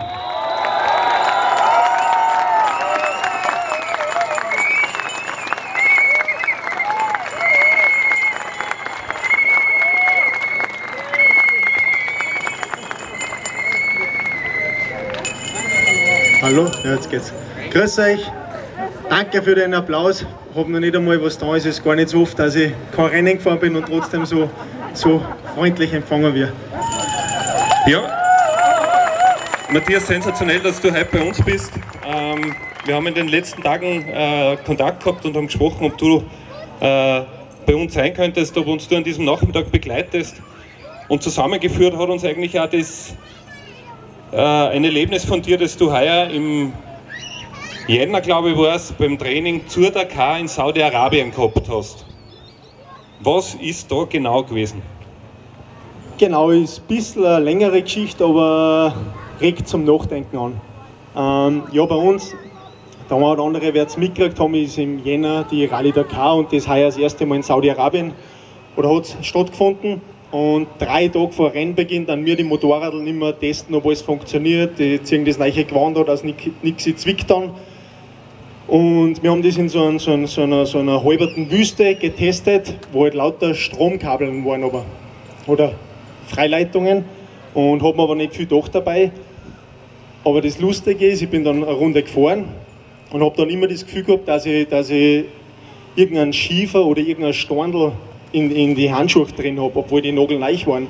Hallo, ja, jetzt geht's. Grüß euch, danke für den Applaus. Ich habe noch nicht einmal was da, es ist gar nicht so oft, dass ich kein Rennen gefahren bin und trotzdem so, so freundlich empfangen wird. Ja, Matthias, sensationell, dass du heute bei uns bist. Ähm, wir haben in den letzten Tagen äh, Kontakt gehabt und haben gesprochen, ob du äh, bei uns sein könntest, ob uns du an diesem Nachmittag begleitest. Und zusammengeführt hat uns eigentlich auch das, äh, ein Erlebnis von dir, das du heuer im Jänner, glaube ich, war es, beim Training zur Dakar in Saudi-Arabien gehabt hast. Was ist da genau gewesen? Genau, ist ein bisschen eine längere Geschichte, aber regt zum Nachdenken an. Ähm, ja, bei uns, der eine oder andere wird es mitgekriegt haben, ist im Jänner die Rallye Dakar und das heuer das erste Mal in Saudi-Arabien oder hat es stattgefunden. Und drei Tage vor Rennbeginn dann wir die Motorradl nicht mehr testen, ob alles funktioniert. Die ziehen das neue Gewand an, dass nichts zwickt dann. Und wir haben das in so, ein, so, ein, so, einer, so einer halberten Wüste getestet, wo halt lauter Stromkabeln waren aber, oder Freileitungen, und haben aber nicht viel gedacht dabei. Aber das Lustige ist, ich bin dann eine Runde gefahren und habe dann immer das Gefühl gehabt, dass ich, dass ich irgendeinen Schiefer oder irgendeinen Storndl in, in die Handschuhe drin habe, obwohl die Nagel neu waren.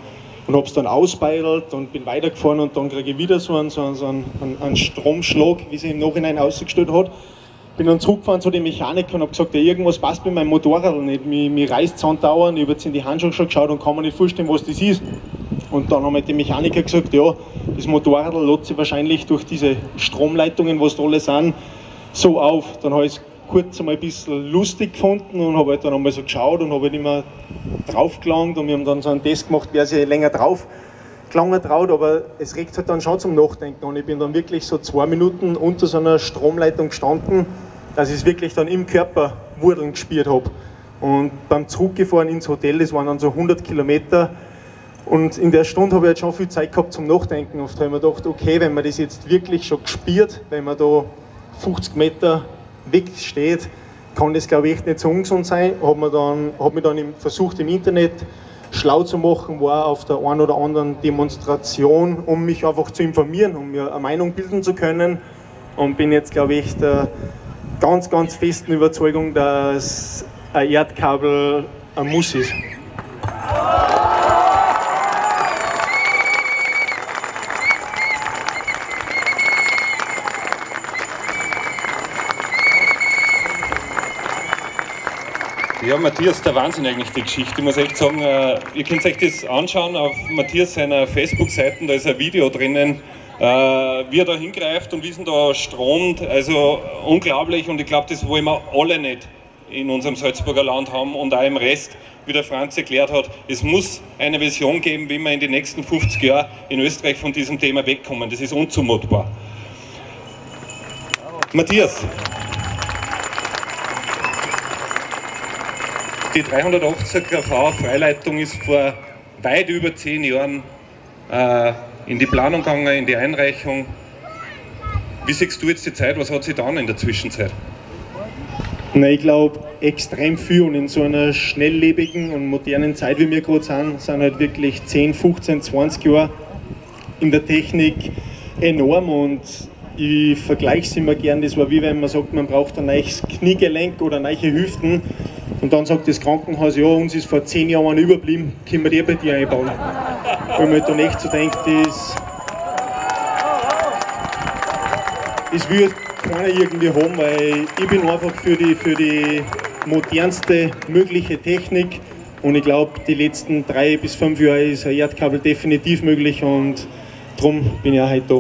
und habe es dann ausbeidelt und bin weitergefahren und dann kriege ich wieder so einen, so einen, so einen, einen Stromschlag, wie sich im Nachhinein ausgestellt hat. Bin dann zurückgefahren zu den Mechanikern und habe gesagt, ja, irgendwas passt mit meinem Motorrad nicht, mich, mich reißt es andauernd, ich habe jetzt in die Handschuhe schon geschaut und kann mir nicht vorstellen, was das ist. Und dann haben halt die Mechaniker gesagt, ja, das Motorrad lädt sich wahrscheinlich durch diese Stromleitungen, was da alle sind, so auf. Dann habe ich es kurz einmal ein bisschen lustig gefunden und habe halt dann einmal so geschaut und habe halt immer drauf gelangt und wir haben dann so einen Test gemacht, wer sich länger drauf gelangen traut, aber es regt halt dann schon zum Nachdenken und ich bin dann wirklich so zwei Minuten unter so einer Stromleitung gestanden, dass ich es wirklich dann im Körper Wurdeln gespürt habe. Und beim Zurückgefahren ins Hotel, das waren dann so hundert Kilometer und in der Stunde habe ich halt schon viel Zeit gehabt zum Nachdenken. Oft habe ich mir gedacht, okay, wenn man das jetzt wirklich schon gespürt, wenn man da fünfzig Meter weg steht, kann das glaube ich echt nicht so ungesund sein. Habe mir dann, hab mich dann versucht im Internet schlau zu machen, war auf der einen oder anderen Demonstration, um mich einfach zu informieren, um mir eine Meinung bilden zu können und bin jetzt glaube ich der ganz, ganz festen Überzeugung, dass ein Erdkabel ein Muss ist. Ja, Matthias, der Wahnsinn eigentlich, die Geschichte. Ich muss echt sagen, äh, ihr könnt euch das anschauen auf Matthias seiner Facebook-Seite, da ist ein Video drinnen, äh, wie er da hingreift und wie es da stromt. Also unglaublich und ich glaube, das wollen wir alle nicht in unserem Salzburger Land haben und auch im Rest, wie der Franz erklärt hat. Es muss eine Vision geben, wie wir in den nächsten fünfzig Jahren in Österreich von diesem Thema wegkommen. Das ist unzumutbar. Matthias. Die dreihundertachtzig KV Freileitung ist vor weit über zehn Jahren äh, in die Planung gegangen, in die Einreichung. Wie siehst du jetzt die Zeit? Was hat sich dann in der Zwischenzeit? Na, ich glaube extrem viel und in so einer schnelllebigen und modernen Zeit, wie wir gerade sind, sind halt wirklich zehn, fünfzehn, zwanzig Jahre in der Technik enorm und ich vergleiche es immer gern, das war wie wenn man sagt, man braucht ein neues Kniegelenk oder neue Hüften. Und dann sagt das Krankenhaus, ja, uns ist vor zehn Jahren überblieben, können wir die bei dir einbauen. Weil man dann echt so denkt, das, das will keiner irgendwie haben, weil ich bin einfach für die, für die modernste mögliche Technik und ich glaube, die letzten drei bis fünf Jahre ist ein Erdkabel definitiv möglich und darum bin ich auch heute da.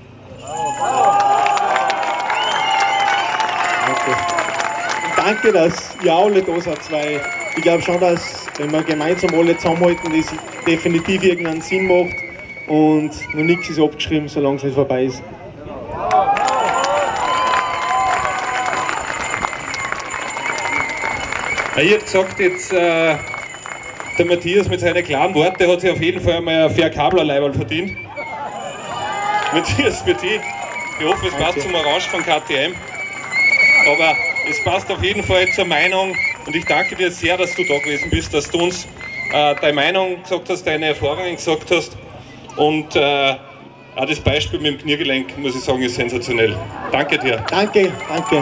Danke, dass ihr alle da seid, weil ich glaube schon, dass wenn wir gemeinsam alle zusammenhalten, das definitiv irgendeinen Sinn macht und noch nichts ist abgeschrieben, solange es nicht vorbei ist. Ich habe gesagt, jetzt, äh, der Matthias mit seinen klaren Worten hat sich auf jeden Fall einmal ein fair Kablerleiberl verdient. Matthias, für dich, ich hoffe, es passt zum Orange von K T M. Aber es passt auf jeden Fall zur Meinung und ich danke dir sehr, dass du da gewesen bist, dass du uns äh, deine Meinung gesagt hast, deine Erfahrungen gesagt hast und äh, auch das Beispiel mit dem Kniegelenk, muss ich sagen, ist sensationell. Danke dir. Danke, danke.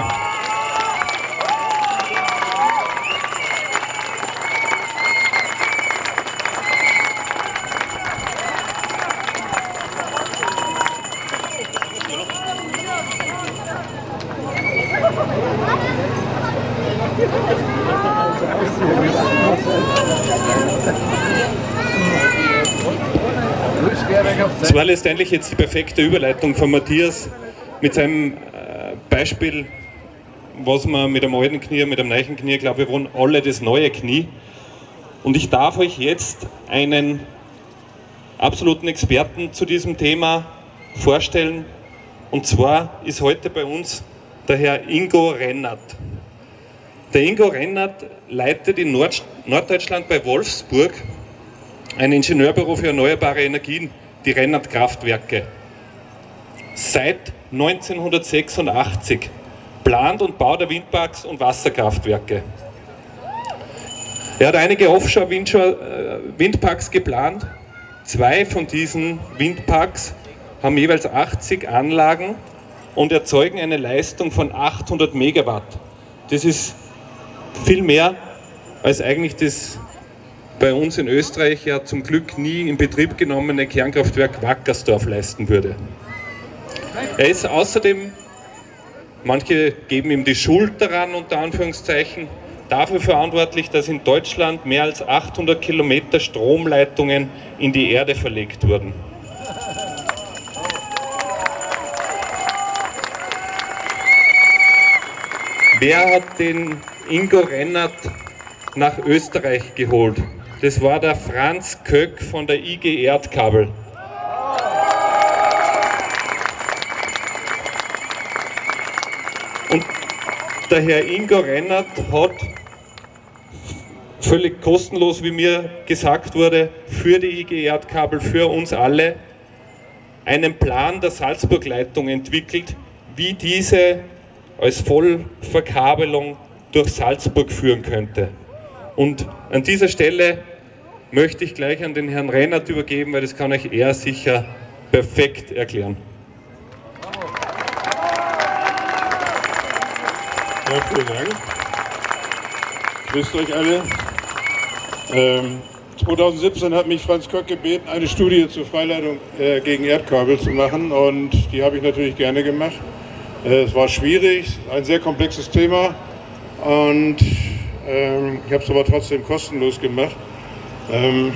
Das war letztendlich jetzt die perfekte Überleitung von Matthias mit seinem äh, Beispiel, was man mit einem alten Knie, mit einem neuen Knie, ich glaube, wir wollen alle das neue Knie. Und ich darf euch jetzt einen absoluten Experten zu diesem Thema vorstellen. Und zwar ist heute bei uns der Herr Ingo Rennert. Der Ingo Rennert leitet in Nord Norddeutschland bei Wolfsburg ein Ingenieurbüro für erneuerbare Energien, die Rennert Kraftwerke. Seit neunzehnhundertsechsundachtzig plant und baut er Windparks und Wasserkraftwerke. Er hat einige Offshore-Windparks geplant. Zwei von diesen Windparks haben jeweils achtzig Anlagen und erzeugen eine Leistung von achthundert Megawatt. Das ist viel mehr, als eigentlich das bei uns in Österreich ja zum Glück nie in Betrieb genommene Kernkraftwerk Wackersdorf leisten würde. Er ist außerdem, manche geben ihm die Schuld daran, unter Anführungszeichen, dafür verantwortlich, dass in Deutschland mehr als achthundert Kilometer Stromleitungen in die Erde verlegt wurden. Wer hat den Ingo Rennert nach Österreich geholt? Das war der Franz Köck von der I G Erdkabel. Und der Herr Ingo Rennert hat völlig kostenlos, wie mir gesagt wurde, für die I G Erdkabel, für uns alle, einen Plan der Salzburgleitung entwickelt, wie diese als Vollverkabelung durch Salzburg führen könnte. Und an dieser Stelle möchte ich gleich an den Herrn Rennert übergeben, weil das kann euch er sicher perfekt erklären. Ja, vielen Dank. Grüßt euch alle. Ähm, zweitausendsiebzehn hat mich Franz Köck gebeten, eine Studie zur Freileitung äh, gegen Erdkabel zu machen, und die habe ich natürlich gerne gemacht. Äh, es war schwierig, ein sehr komplexes Thema, und ähm, ich habe es aber trotzdem kostenlos gemacht. Ähm,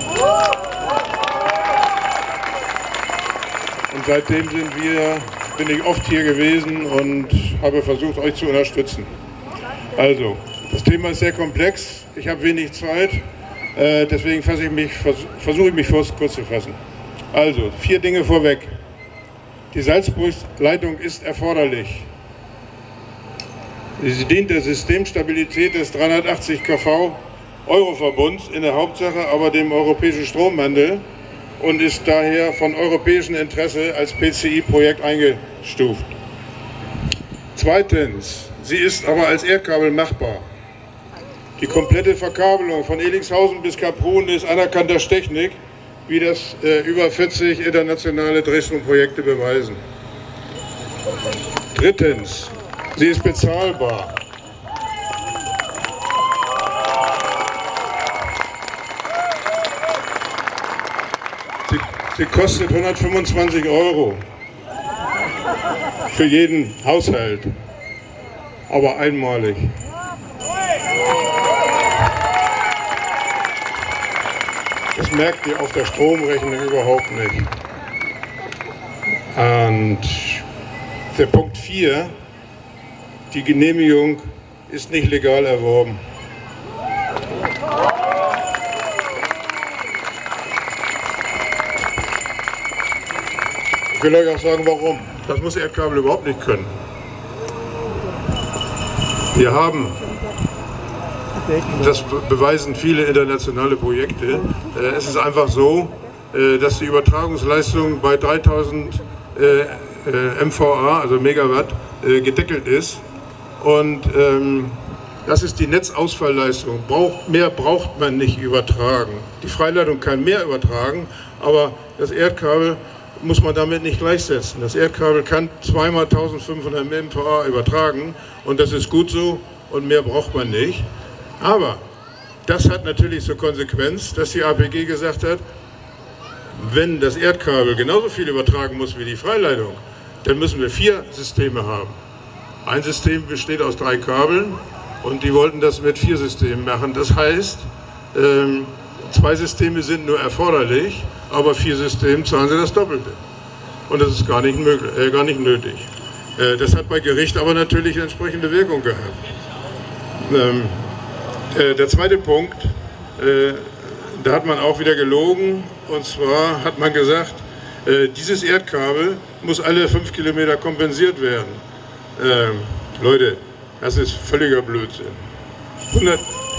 und seitdem sind wir, bin ich oft hier gewesen und habe versucht, euch zu unterstützen. Also, das Thema ist sehr komplex, ich habe wenig Zeit, äh, deswegen versuche ich mich, versuche ich mich kurz zu fassen. Also, vier Dinge vorweg. Die Salzburg-Leitung ist erforderlich. Sie dient der Systemstabilität des dreihundertachtzig Kilovolt Euroverbunds, in der Hauptsache aber dem europäischen Stromhandel, und ist daher von europäischem Interesse als P C I-Projekt eingestuft. Zweitens, sie ist aber als Erdkabel machbar. Die komplette Verkabelung von Elingshausen bis Kaprun ist anerkannt als Technik, wie das äh, über vierzig internationale Drehstromprojekte beweisen. Drittens, sie ist bezahlbar. Sie, sie kostet hundertfünfundzwanzig Euro für jeden Haushalt, aber einmalig. Das merkt ihr auf der Stromrechnung überhaupt nicht. Und der Punkt vier, die Genehmigung ist nicht legal erworben. Ich will euch auch sagen, warum. Das muss Erdkabel überhaupt nicht können. Wir haben, das beweisen viele internationale Projekte, es ist einfach so, dass die Übertragungsleistung bei dreitausend M V A, also Megawatt, gedeckelt ist. Und ähm, das ist die Netzausfallleistung. Braucht, mehr braucht man nicht übertragen. Die Freileitung kann mehr übertragen, aber das Erdkabel muss man damit nicht gleichsetzen. Das Erdkabel kann zweimal eintausendfünfhundert M V A übertragen, und das ist gut so, und mehr braucht man nicht. Aber das hat natürlich zur Konsequenz, dass die A P G gesagt hat, wenn das Erdkabel genauso viel übertragen muss wie die Freileitung, dann müssen wir vier Systeme haben. Ein System besteht aus drei Kabeln, und die wollten das mit vier Systemen machen. Das heißt, ähm, zwei Systeme sind nur erforderlich, aber vier Systeme zahlen sie das Doppelte. Und das ist gar nicht, möglich, äh, gar nicht nötig. Äh, das hat bei Gericht aber natürlich entsprechende Wirkung gehabt. Ähm, äh, der zweite Punkt, äh, da hat man auch wieder gelogen, und zwar hat man gesagt, äh, dieses Erdkabel muss alle fünf Kilometer kompensiert werden. Ähm, Leute, das ist völliger Blödsinn. hundert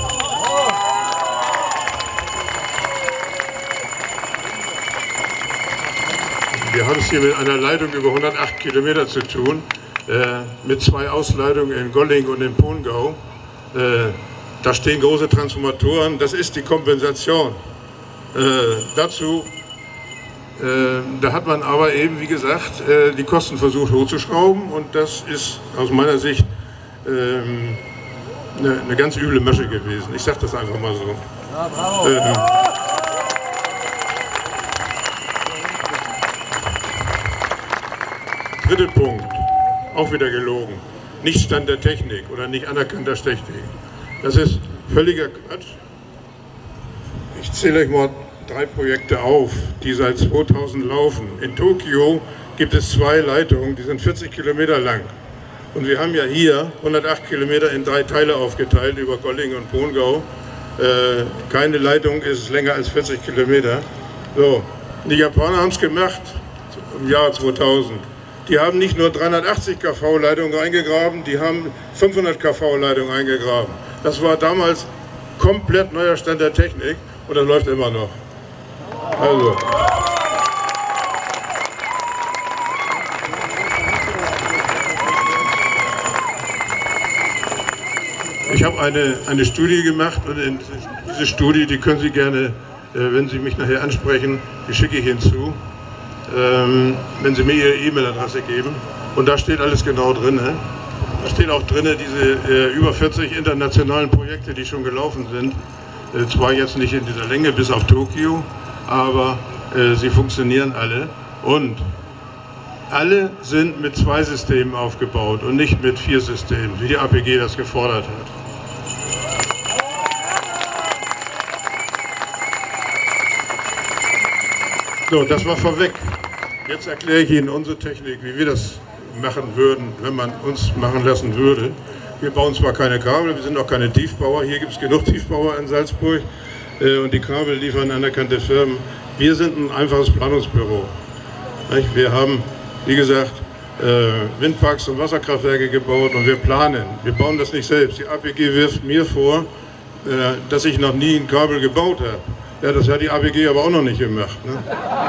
Wir haben es hier mit einer Leitung über hundertacht Kilometer zu tun, äh, mit zwei Ausleitungen in Golling und in Pongau. Äh, da stehen große Transformatoren, das ist die Kompensation. Äh, dazu, äh, da hat man aber eben, wie gesagt, äh, die Kosten versucht hochzuschrauben, und das ist aus meiner Sicht ähm, eine, eine ganz üble Masche gewesen. Ich sage das einfach mal so. Ja, bravo. Äh, Dritter Punkt, auch wieder gelogen. Nicht Stand der Technik oder nicht anerkannter Technik. Das ist völliger Quatsch. Ich zähle euch mal drei Projekte auf, die seit zweitausend laufen. In Tokio gibt es zwei Leitungen, die sind vierzig Kilometer lang. Und wir haben ja hier hundertacht Kilometer in drei Teile aufgeteilt über Golling und Pongau. Äh, keine Leitung ist länger als vierzig Kilometer. So, die Japaner haben es gemacht im Jahr zweitausend. Die haben nicht nur dreihundertachtzig Kilovolt Leitungen eingegraben, die haben fünfhundert Kilovolt Leitungen eingegraben. Das war damals komplett neuer Stand der Technik und das läuft immer noch. Also. Ich habe eine, eine Studie gemacht und in diese Studie, die können Sie gerne, äh, wenn Sie mich nachher ansprechen, die schicke ich Ihnen zu. Ähm, wenn Sie mir Ihre E-Mail-Adresse geben. Und da steht alles genau drin. Ne? Da steht auch drin, diese äh, über vierzig internationalen Projekte, die schon gelaufen sind. Äh, zwar jetzt nicht in dieser Länge bis auf Tokio, aber äh, sie funktionieren alle. Und alle sind mit zwei Systemen aufgebaut und nicht mit vier Systemen, wie die A P G das gefordert hat. So, das war vorweg. Jetzt erkläre ich Ihnen unsere Technik, wie wir das machen würden, wenn man uns machen lassen würde. Wir bauen zwar keine Kabel, wir sind auch keine Tiefbauer. Hier gibt es genug Tiefbauer in Salzburg äh, und die Kabel liefern anerkannte Firmen. Wir sind ein einfaches Planungsbüro. Nicht? Wir haben, wie gesagt, äh, Windparks und Wasserkraftwerke gebaut und wir planen. Wir bauen das nicht selbst. Die A P G wirft mir vor, äh, dass ich noch nie ein Kabel gebaut habe. Ja, das hat die A P G aber auch noch nicht gemacht. Ne?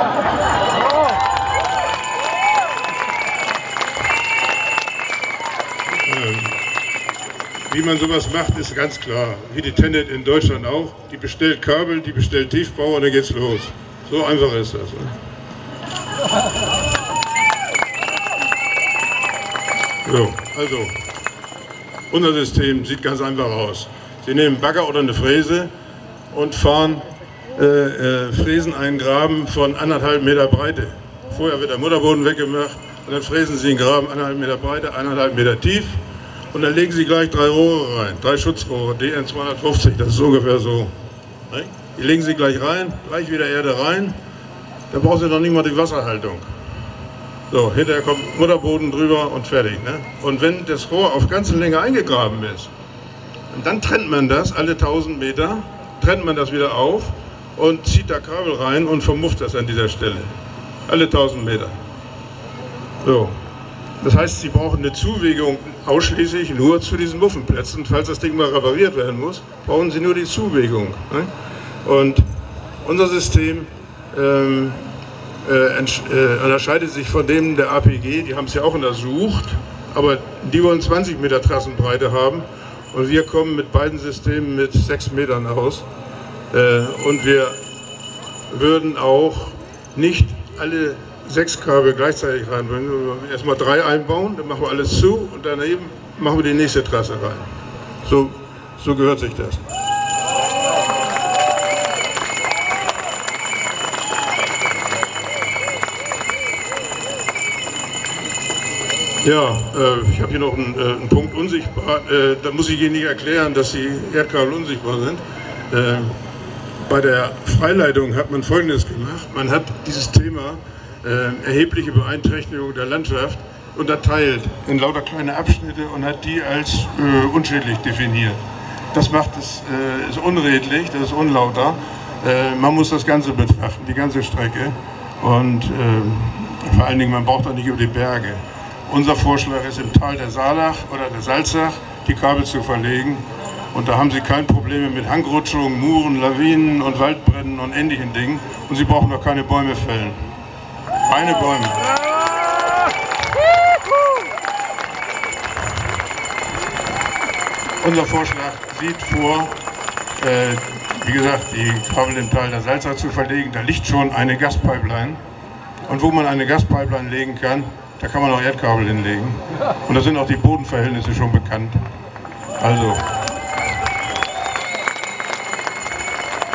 Wie man sowas macht, ist ganz klar. Wie die Tenet in Deutschland auch. Die bestellt Kabel, die bestellt Tiefbau und dann geht's los. So einfach ist das. Ne? So, also, unser System sieht ganz einfach aus. Sie nehmen einen Bagger oder eine Fräse und fahren, äh, äh, fräsen einen Graben von anderthalb Meter Breite. Vorher wird der Mutterboden weggemacht und dann fräsen Sie einen Graben anderthalb Meter Breite, anderthalb Meter tief. Und dann legen Sie gleich drei Rohre rein, drei Schutzrohre, D N zweihundertfünfzig, das ist ungefähr so. Die legen Sie gleich rein, gleich wieder Erde rein, dann brauchen Sie noch nicht mal die Wasserhaltung. So, hinterher kommt Mutterboden drüber und fertig. Ne? Und wenn das Rohr auf ganze Länge eingegraben ist, dann trennt man das alle tausend Meter, trennt man das wieder auf und zieht da Kabel rein und vermufft das an dieser Stelle. Alle tausend Meter. So. Das heißt, Sie brauchen eine Zuwegung ausschließlich nur zu diesen Muffenplätzen. Falls das Ding mal repariert werden muss, brauchen Sie nur die Zuwegung. Ne? Und unser System ähm, äh, äh, unterscheidet sich von dem der A P G. Die haben es ja auch untersucht, aber die wollen zwanzig Meter Trassenbreite haben. Und wir kommen mit beiden Systemen mit sechs Metern aus. Äh, und wir würden auch nicht alle sechs Kabel gleichzeitig reinbringen. Erstmal drei einbauen, dann machen wir alles zu und daneben machen wir die nächste Trasse rein. So, so gehört sich das. Ja, äh, ich habe hier noch einen, äh, einen Punkt unsichtbar. Äh, da muss ich Ihnen nicht erklären, dass die Erdkabel unsichtbar sind. Äh, bei der Freileitung hat man Folgendes gemacht. Man hat dieses Thema äh, erhebliche Beeinträchtigung der Landschaft unterteilt in lauter kleine Abschnitte und hat die als äh, unschädlich definiert. Das macht es, äh, ist unredlich, das ist unlauter. Äh, man muss das Ganze betrachten, die ganze Strecke. Und äh, vor allen Dingen, man braucht auch nicht über die Berge. Unser Vorschlag ist, im Tal der Saalach oder der Salzach die Kabel zu verlegen. Und da haben Sie keine Probleme mit Hangrutschungen, Muren, Lawinen und Waldbränden und ähnlichen Dingen. Und Sie brauchen doch keine Bäume fällen. Keine Bäume. Unser Vorschlag sieht vor, äh, wie gesagt, die Kabel im Tal der Salzach zu verlegen. Da liegt schon eine Gaspipeline. Und wo man eine Gaspipeline legen kann, da kann man auch Erdkabel hinlegen. Und da sind auch die Bodenverhältnisse schon bekannt. Also.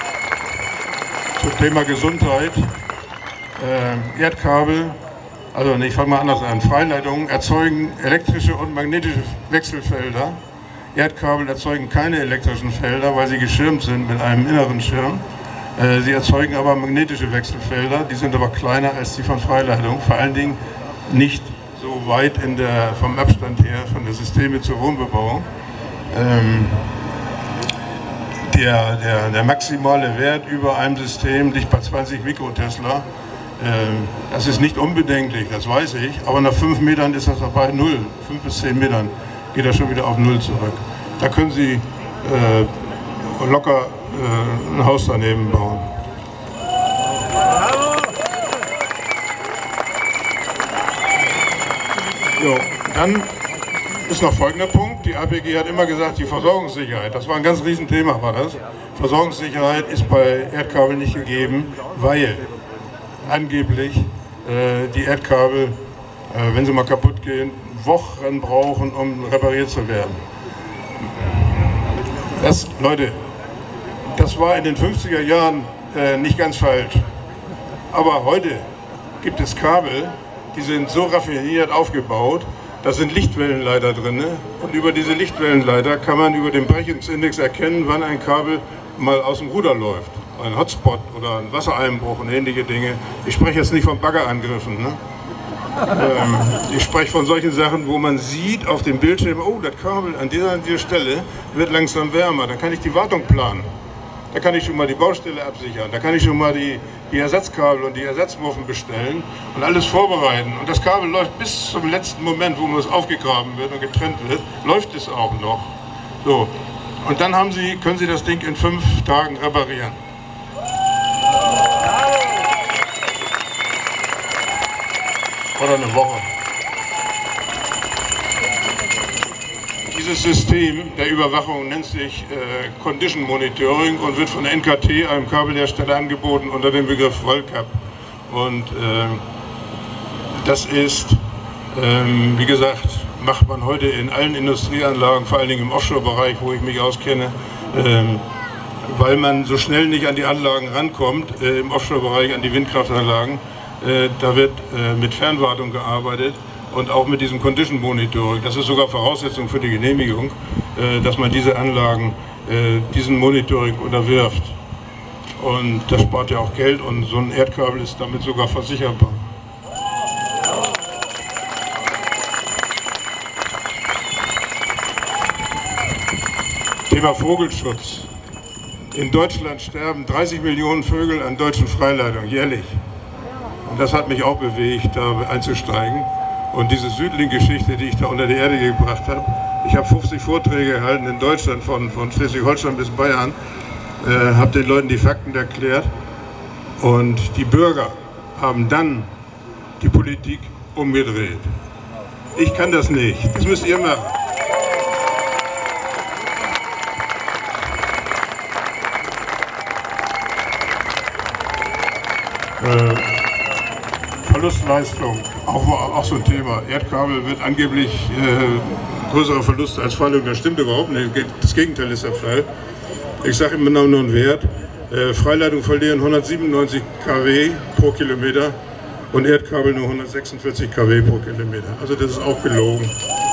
zum Thema Gesundheit. Äh, Erdkabel, also ich fange mal anders an. Freileitungen erzeugen elektrische und magnetische Wechselfelder. Erdkabel erzeugen keine elektrischen Felder, weil sie geschirmt sind mit einem inneren Schirm. Äh, sie erzeugen aber magnetische Wechselfelder, die sind aber kleiner als die von Freileitung. Vor allen Dingen nicht so weit in der, vom Abstand her von der Systeme zur Wohnbebauung. Ähm, der, der, der maximale Wert über einem System liegt bei zwanzig Mikrotesla. Ähm, das ist nicht unbedenklich, das weiß ich, aber nach fünf Metern ist das bei null. fünf bis zehn Metern geht das schon wieder auf null zurück. Da können Sie äh, locker äh, ein Haus daneben bauen. Jo, dann ist noch folgender Punkt. Die A P G hat immer gesagt, die Versorgungssicherheit, das war ein ganz Riesenthema, war das. Versorgungssicherheit ist bei Erdkabel nicht gegeben, weil angeblich äh, die Erdkabel, äh, wenn sie mal kaputt gehen, Wochen brauchen, um repariert zu werden. Das, Leute, das war in den fünfziger Jahren äh, nicht ganz falsch. Aber heute gibt es Kabel, die sind so raffiniert aufgebaut, da sind Lichtwellenleiter drin. Und über diese Lichtwellenleiter kann man über den Brechungsindex erkennen, wann ein Kabel mal aus dem Ruder läuft. Ein Hotspot oder ein Wassereinbruch und ähnliche Dinge. Ich spreche jetzt nicht von Baggerangriffen. Ne? ähm, ich spreche von solchen Sachen, wo man sieht auf dem Bildschirm, oh, das Kabel an dieser, an dieser Stelle wird langsam wärmer. Dann kann ich die Wartung planen. Da kann ich schon mal die Baustelle absichern. Da kann ich schon mal die, die Ersatzkabel und die Ersatzmuffen bestellen und alles vorbereiten. Und das Kabel läuft bis zum letzten Moment, wo es aufgegraben wird und getrennt wird, läuft es auch noch. So. Und dann haben Sie, können Sie das Ding in fünf Tagen reparieren. Oder eine Woche. Dieses System der Überwachung nennt sich äh, Condition Monitoring und wird von N K T, einem Kabelhersteller, angeboten unter dem Begriff Rollcap. Und äh, das ist, ähm, wie gesagt, macht man heute in allen Industrieanlagen, vor allen Dingen im Offshore-Bereich, wo ich mich auskenne, ähm, weil man so schnell nicht an die Anlagen rankommt, äh, im Offshore-Bereich an die Windkraftanlagen. Äh, da wird äh, mit Fernwartung gearbeitet. Und auch mit diesem Condition Monitoring. Das ist sogar Voraussetzung für die Genehmigung, äh, dass man diese Anlagen äh, diesem Monitoring unterwirft. Und das spart ja auch Geld und so ein Erdkabel ist damit sogar versicherbar. Thema Vogelschutz. In Deutschland sterben dreißig Millionen Vögel an deutschen Freileitungen jährlich. Und das hat mich auch bewegt, da einzusteigen. Und diese Südling-Geschichte, die ich da unter die Erde gebracht habe, ich habe fünfzig Vorträge gehalten in Deutschland, von, von Schleswig-Holstein bis Bayern, äh, habe den Leuten die Fakten erklärt und die Bürger haben dann die Politik umgedreht. Ich kann das nicht, das müsst ihr machen. Äh, Verlustleistung, auch, auch so ein Thema. Erdkabel wird angeblich äh, größere Verluste als Freileitung. Das stimmt überhaupt nicht. Das Gegenteil ist der Fall. Ich sage immer noch nur einen Wert. Äh, Freileitungen verlieren hundertsiebenundneunzig Kilowatt pro Kilometer und Erdkabel nur hundertsechsundvierzig Kilowatt pro Kilometer. Also das ist auch gelogen.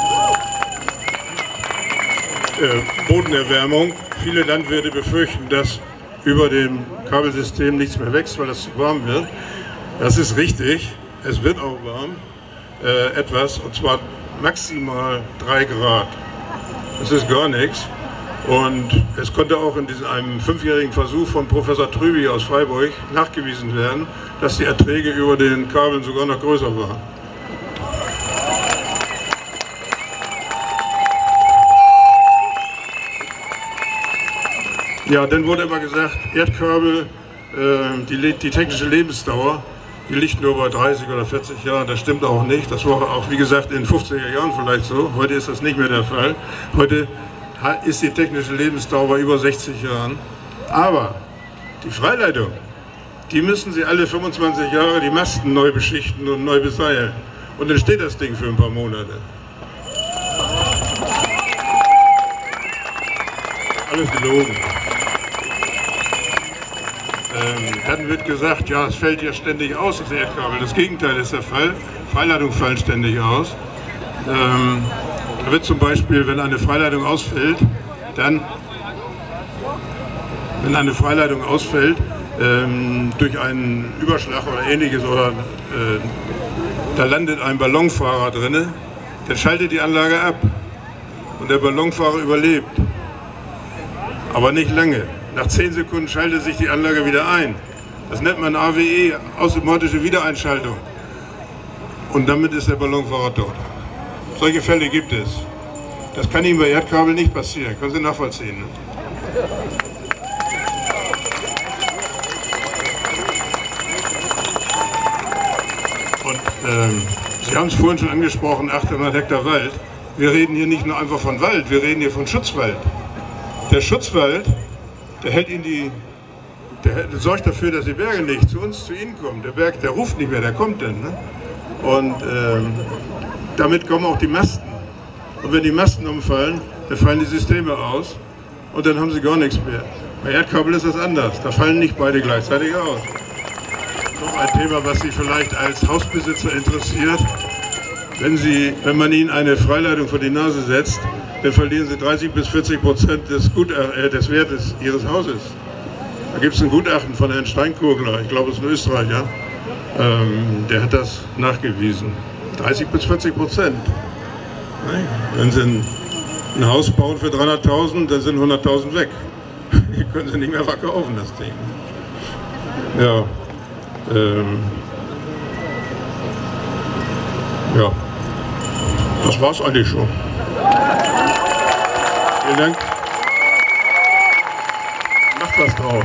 Äh, Bodenerwärmung. Viele Landwirte befürchten, dass über dem Kabelsystem nichts mehr wächst, weil das zu warm wird. Das ist richtig, es wird auch warm, äh, etwas, und zwar maximal drei Grad. Das ist gar nichts. Und es konnte auch in diesem, einem fünfjährigen Versuch von Professor Trüby aus Freiburg nachgewiesen werden, dass die Erträge über den Kabeln sogar noch größer waren. Ja, dann wurde immer gesagt, Erdkabel, äh, die, die technische Lebensdauer, die liegt nur bei dreißig oder vierzig Jahren. Das stimmt auch nicht. Das war auch, wie gesagt, in den fünfziger Jahren vielleicht so. Heute ist das nicht mehr der Fall. Heute ist die technische Lebensdauer bei über sechzig Jahren. Aber die Freileitung, die müssen Sie alle fünfundzwanzig Jahre die Masten neu beschichten und neu beseilen. Und dann steht das Ding für ein paar Monate. Alles gelogen. Ähm, dann wird gesagt, ja, es fällt ja ständig aus, das Erdkabel. Das Gegenteil ist der Fall. Freileitungen fallen ständig aus. Ähm, da wird zum Beispiel, wenn eine Freileitung ausfällt, dann, wenn eine Freileitung ausfällt, ähm, durch einen Überschlag oder ähnliches, oder äh, da landet ein Ballonfahrer drin, dann schaltet die Anlage ab und der Ballonfahrer überlebt. Aber nicht lange. Nach zehn Sekunden schaltet sich die Anlage wieder ein. Das nennt man A W E, automatische Wiedereinschaltung. Und damit ist der Ballonfahrer tot. Solche Fälle gibt es. Das kann Ihnen bei Erdkabel nicht passieren. Können Sie nachvollziehen. Ne? Und ähm, Sie haben es vorhin schon angesprochen, achthundert Hektar Wald. Wir reden hier nicht nur einfach von Wald, wir reden hier von Schutzwald. Der Schutzwald, der hält Ihnen die, der sorgt dafür, dass die Berge nicht zu uns, zu Ihnen kommen. Der Berg, der ruft nicht mehr, der kommt dann. Ne? Und ähm, damit kommen auch die Masten. Und wenn die Masten umfallen, dann fallen die Systeme aus und dann haben Sie gar nichts mehr. Bei Erdkabel ist das anders, da fallen nicht beide gleichzeitig aus. Noch ein Thema, was Sie vielleicht als Hausbesitzer interessiert. Wenn, Sie, wenn man Ihnen eine Freileitung vor die Nase setzt, dann verlieren Sie dreißig bis vierzig Prozent des, äh, des Wertes Ihres Hauses. Da gibt es ein Gutachten von Herrn Steinkogler, ich glaube es ist ein Österreicher, ähm, der hat das nachgewiesen. dreißig bis vierzig Prozent. Wenn Sie ein, ein Haus bauen für dreihunderttausend, dann sind hunderttausend weg. Die können Sie nicht mehr verkaufen, das Ding. Ja. Ähm, ja. Das war's eigentlich schon. Vielen Dank. Macht was drauf.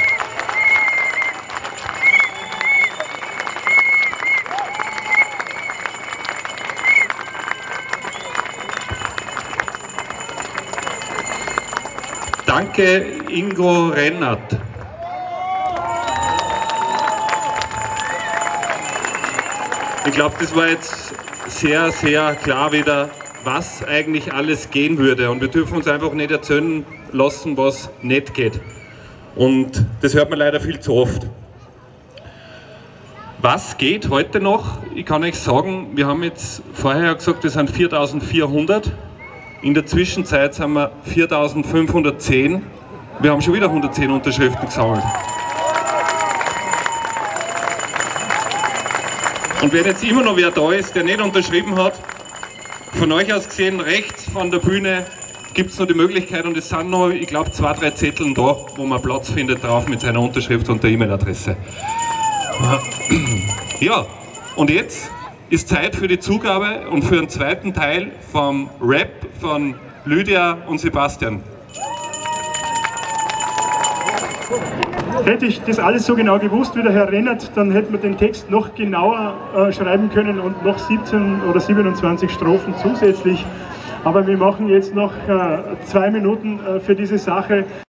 Danke, Ingo Rennert. Ich glaube, das war jetzt sehr, sehr klar wieder, was eigentlich alles gehen würde. Und wir dürfen uns einfach nicht erzählen lassen, was nicht geht. Und das hört man leider viel zu oft. Was geht heute noch? Ich kann euch sagen, wir haben jetzt vorher gesagt, das sind viertausendvierhundert. In der Zwischenzeit sind wir viertausendfünfhundertzehn. Wir haben schon wieder hundertzehn Unterschriften gesammelt. Und wenn jetzt immer noch wer da ist, der nicht unterschrieben hat, von euch aus gesehen, rechts von der Bühne gibt es noch die Möglichkeit, und es sind noch, ich glaube, zwei, drei Zetteln da, wo man Platz findet drauf mit seiner Unterschrift und der E-Mail-Adresse. Ja, und jetzt ist Zeit für die Zugabe und für den zweiten Teil vom Rap von Lydia und Sebastian. Hätte ich das alles so genau gewusst wie der Herr Rennert, dann hätten wir den Text noch genauer äh, schreiben können und noch siebzehn oder siebenundzwanzig Strophen zusätzlich. Aber wir machen jetzt noch äh, zwei Minuten äh, für diese Sache.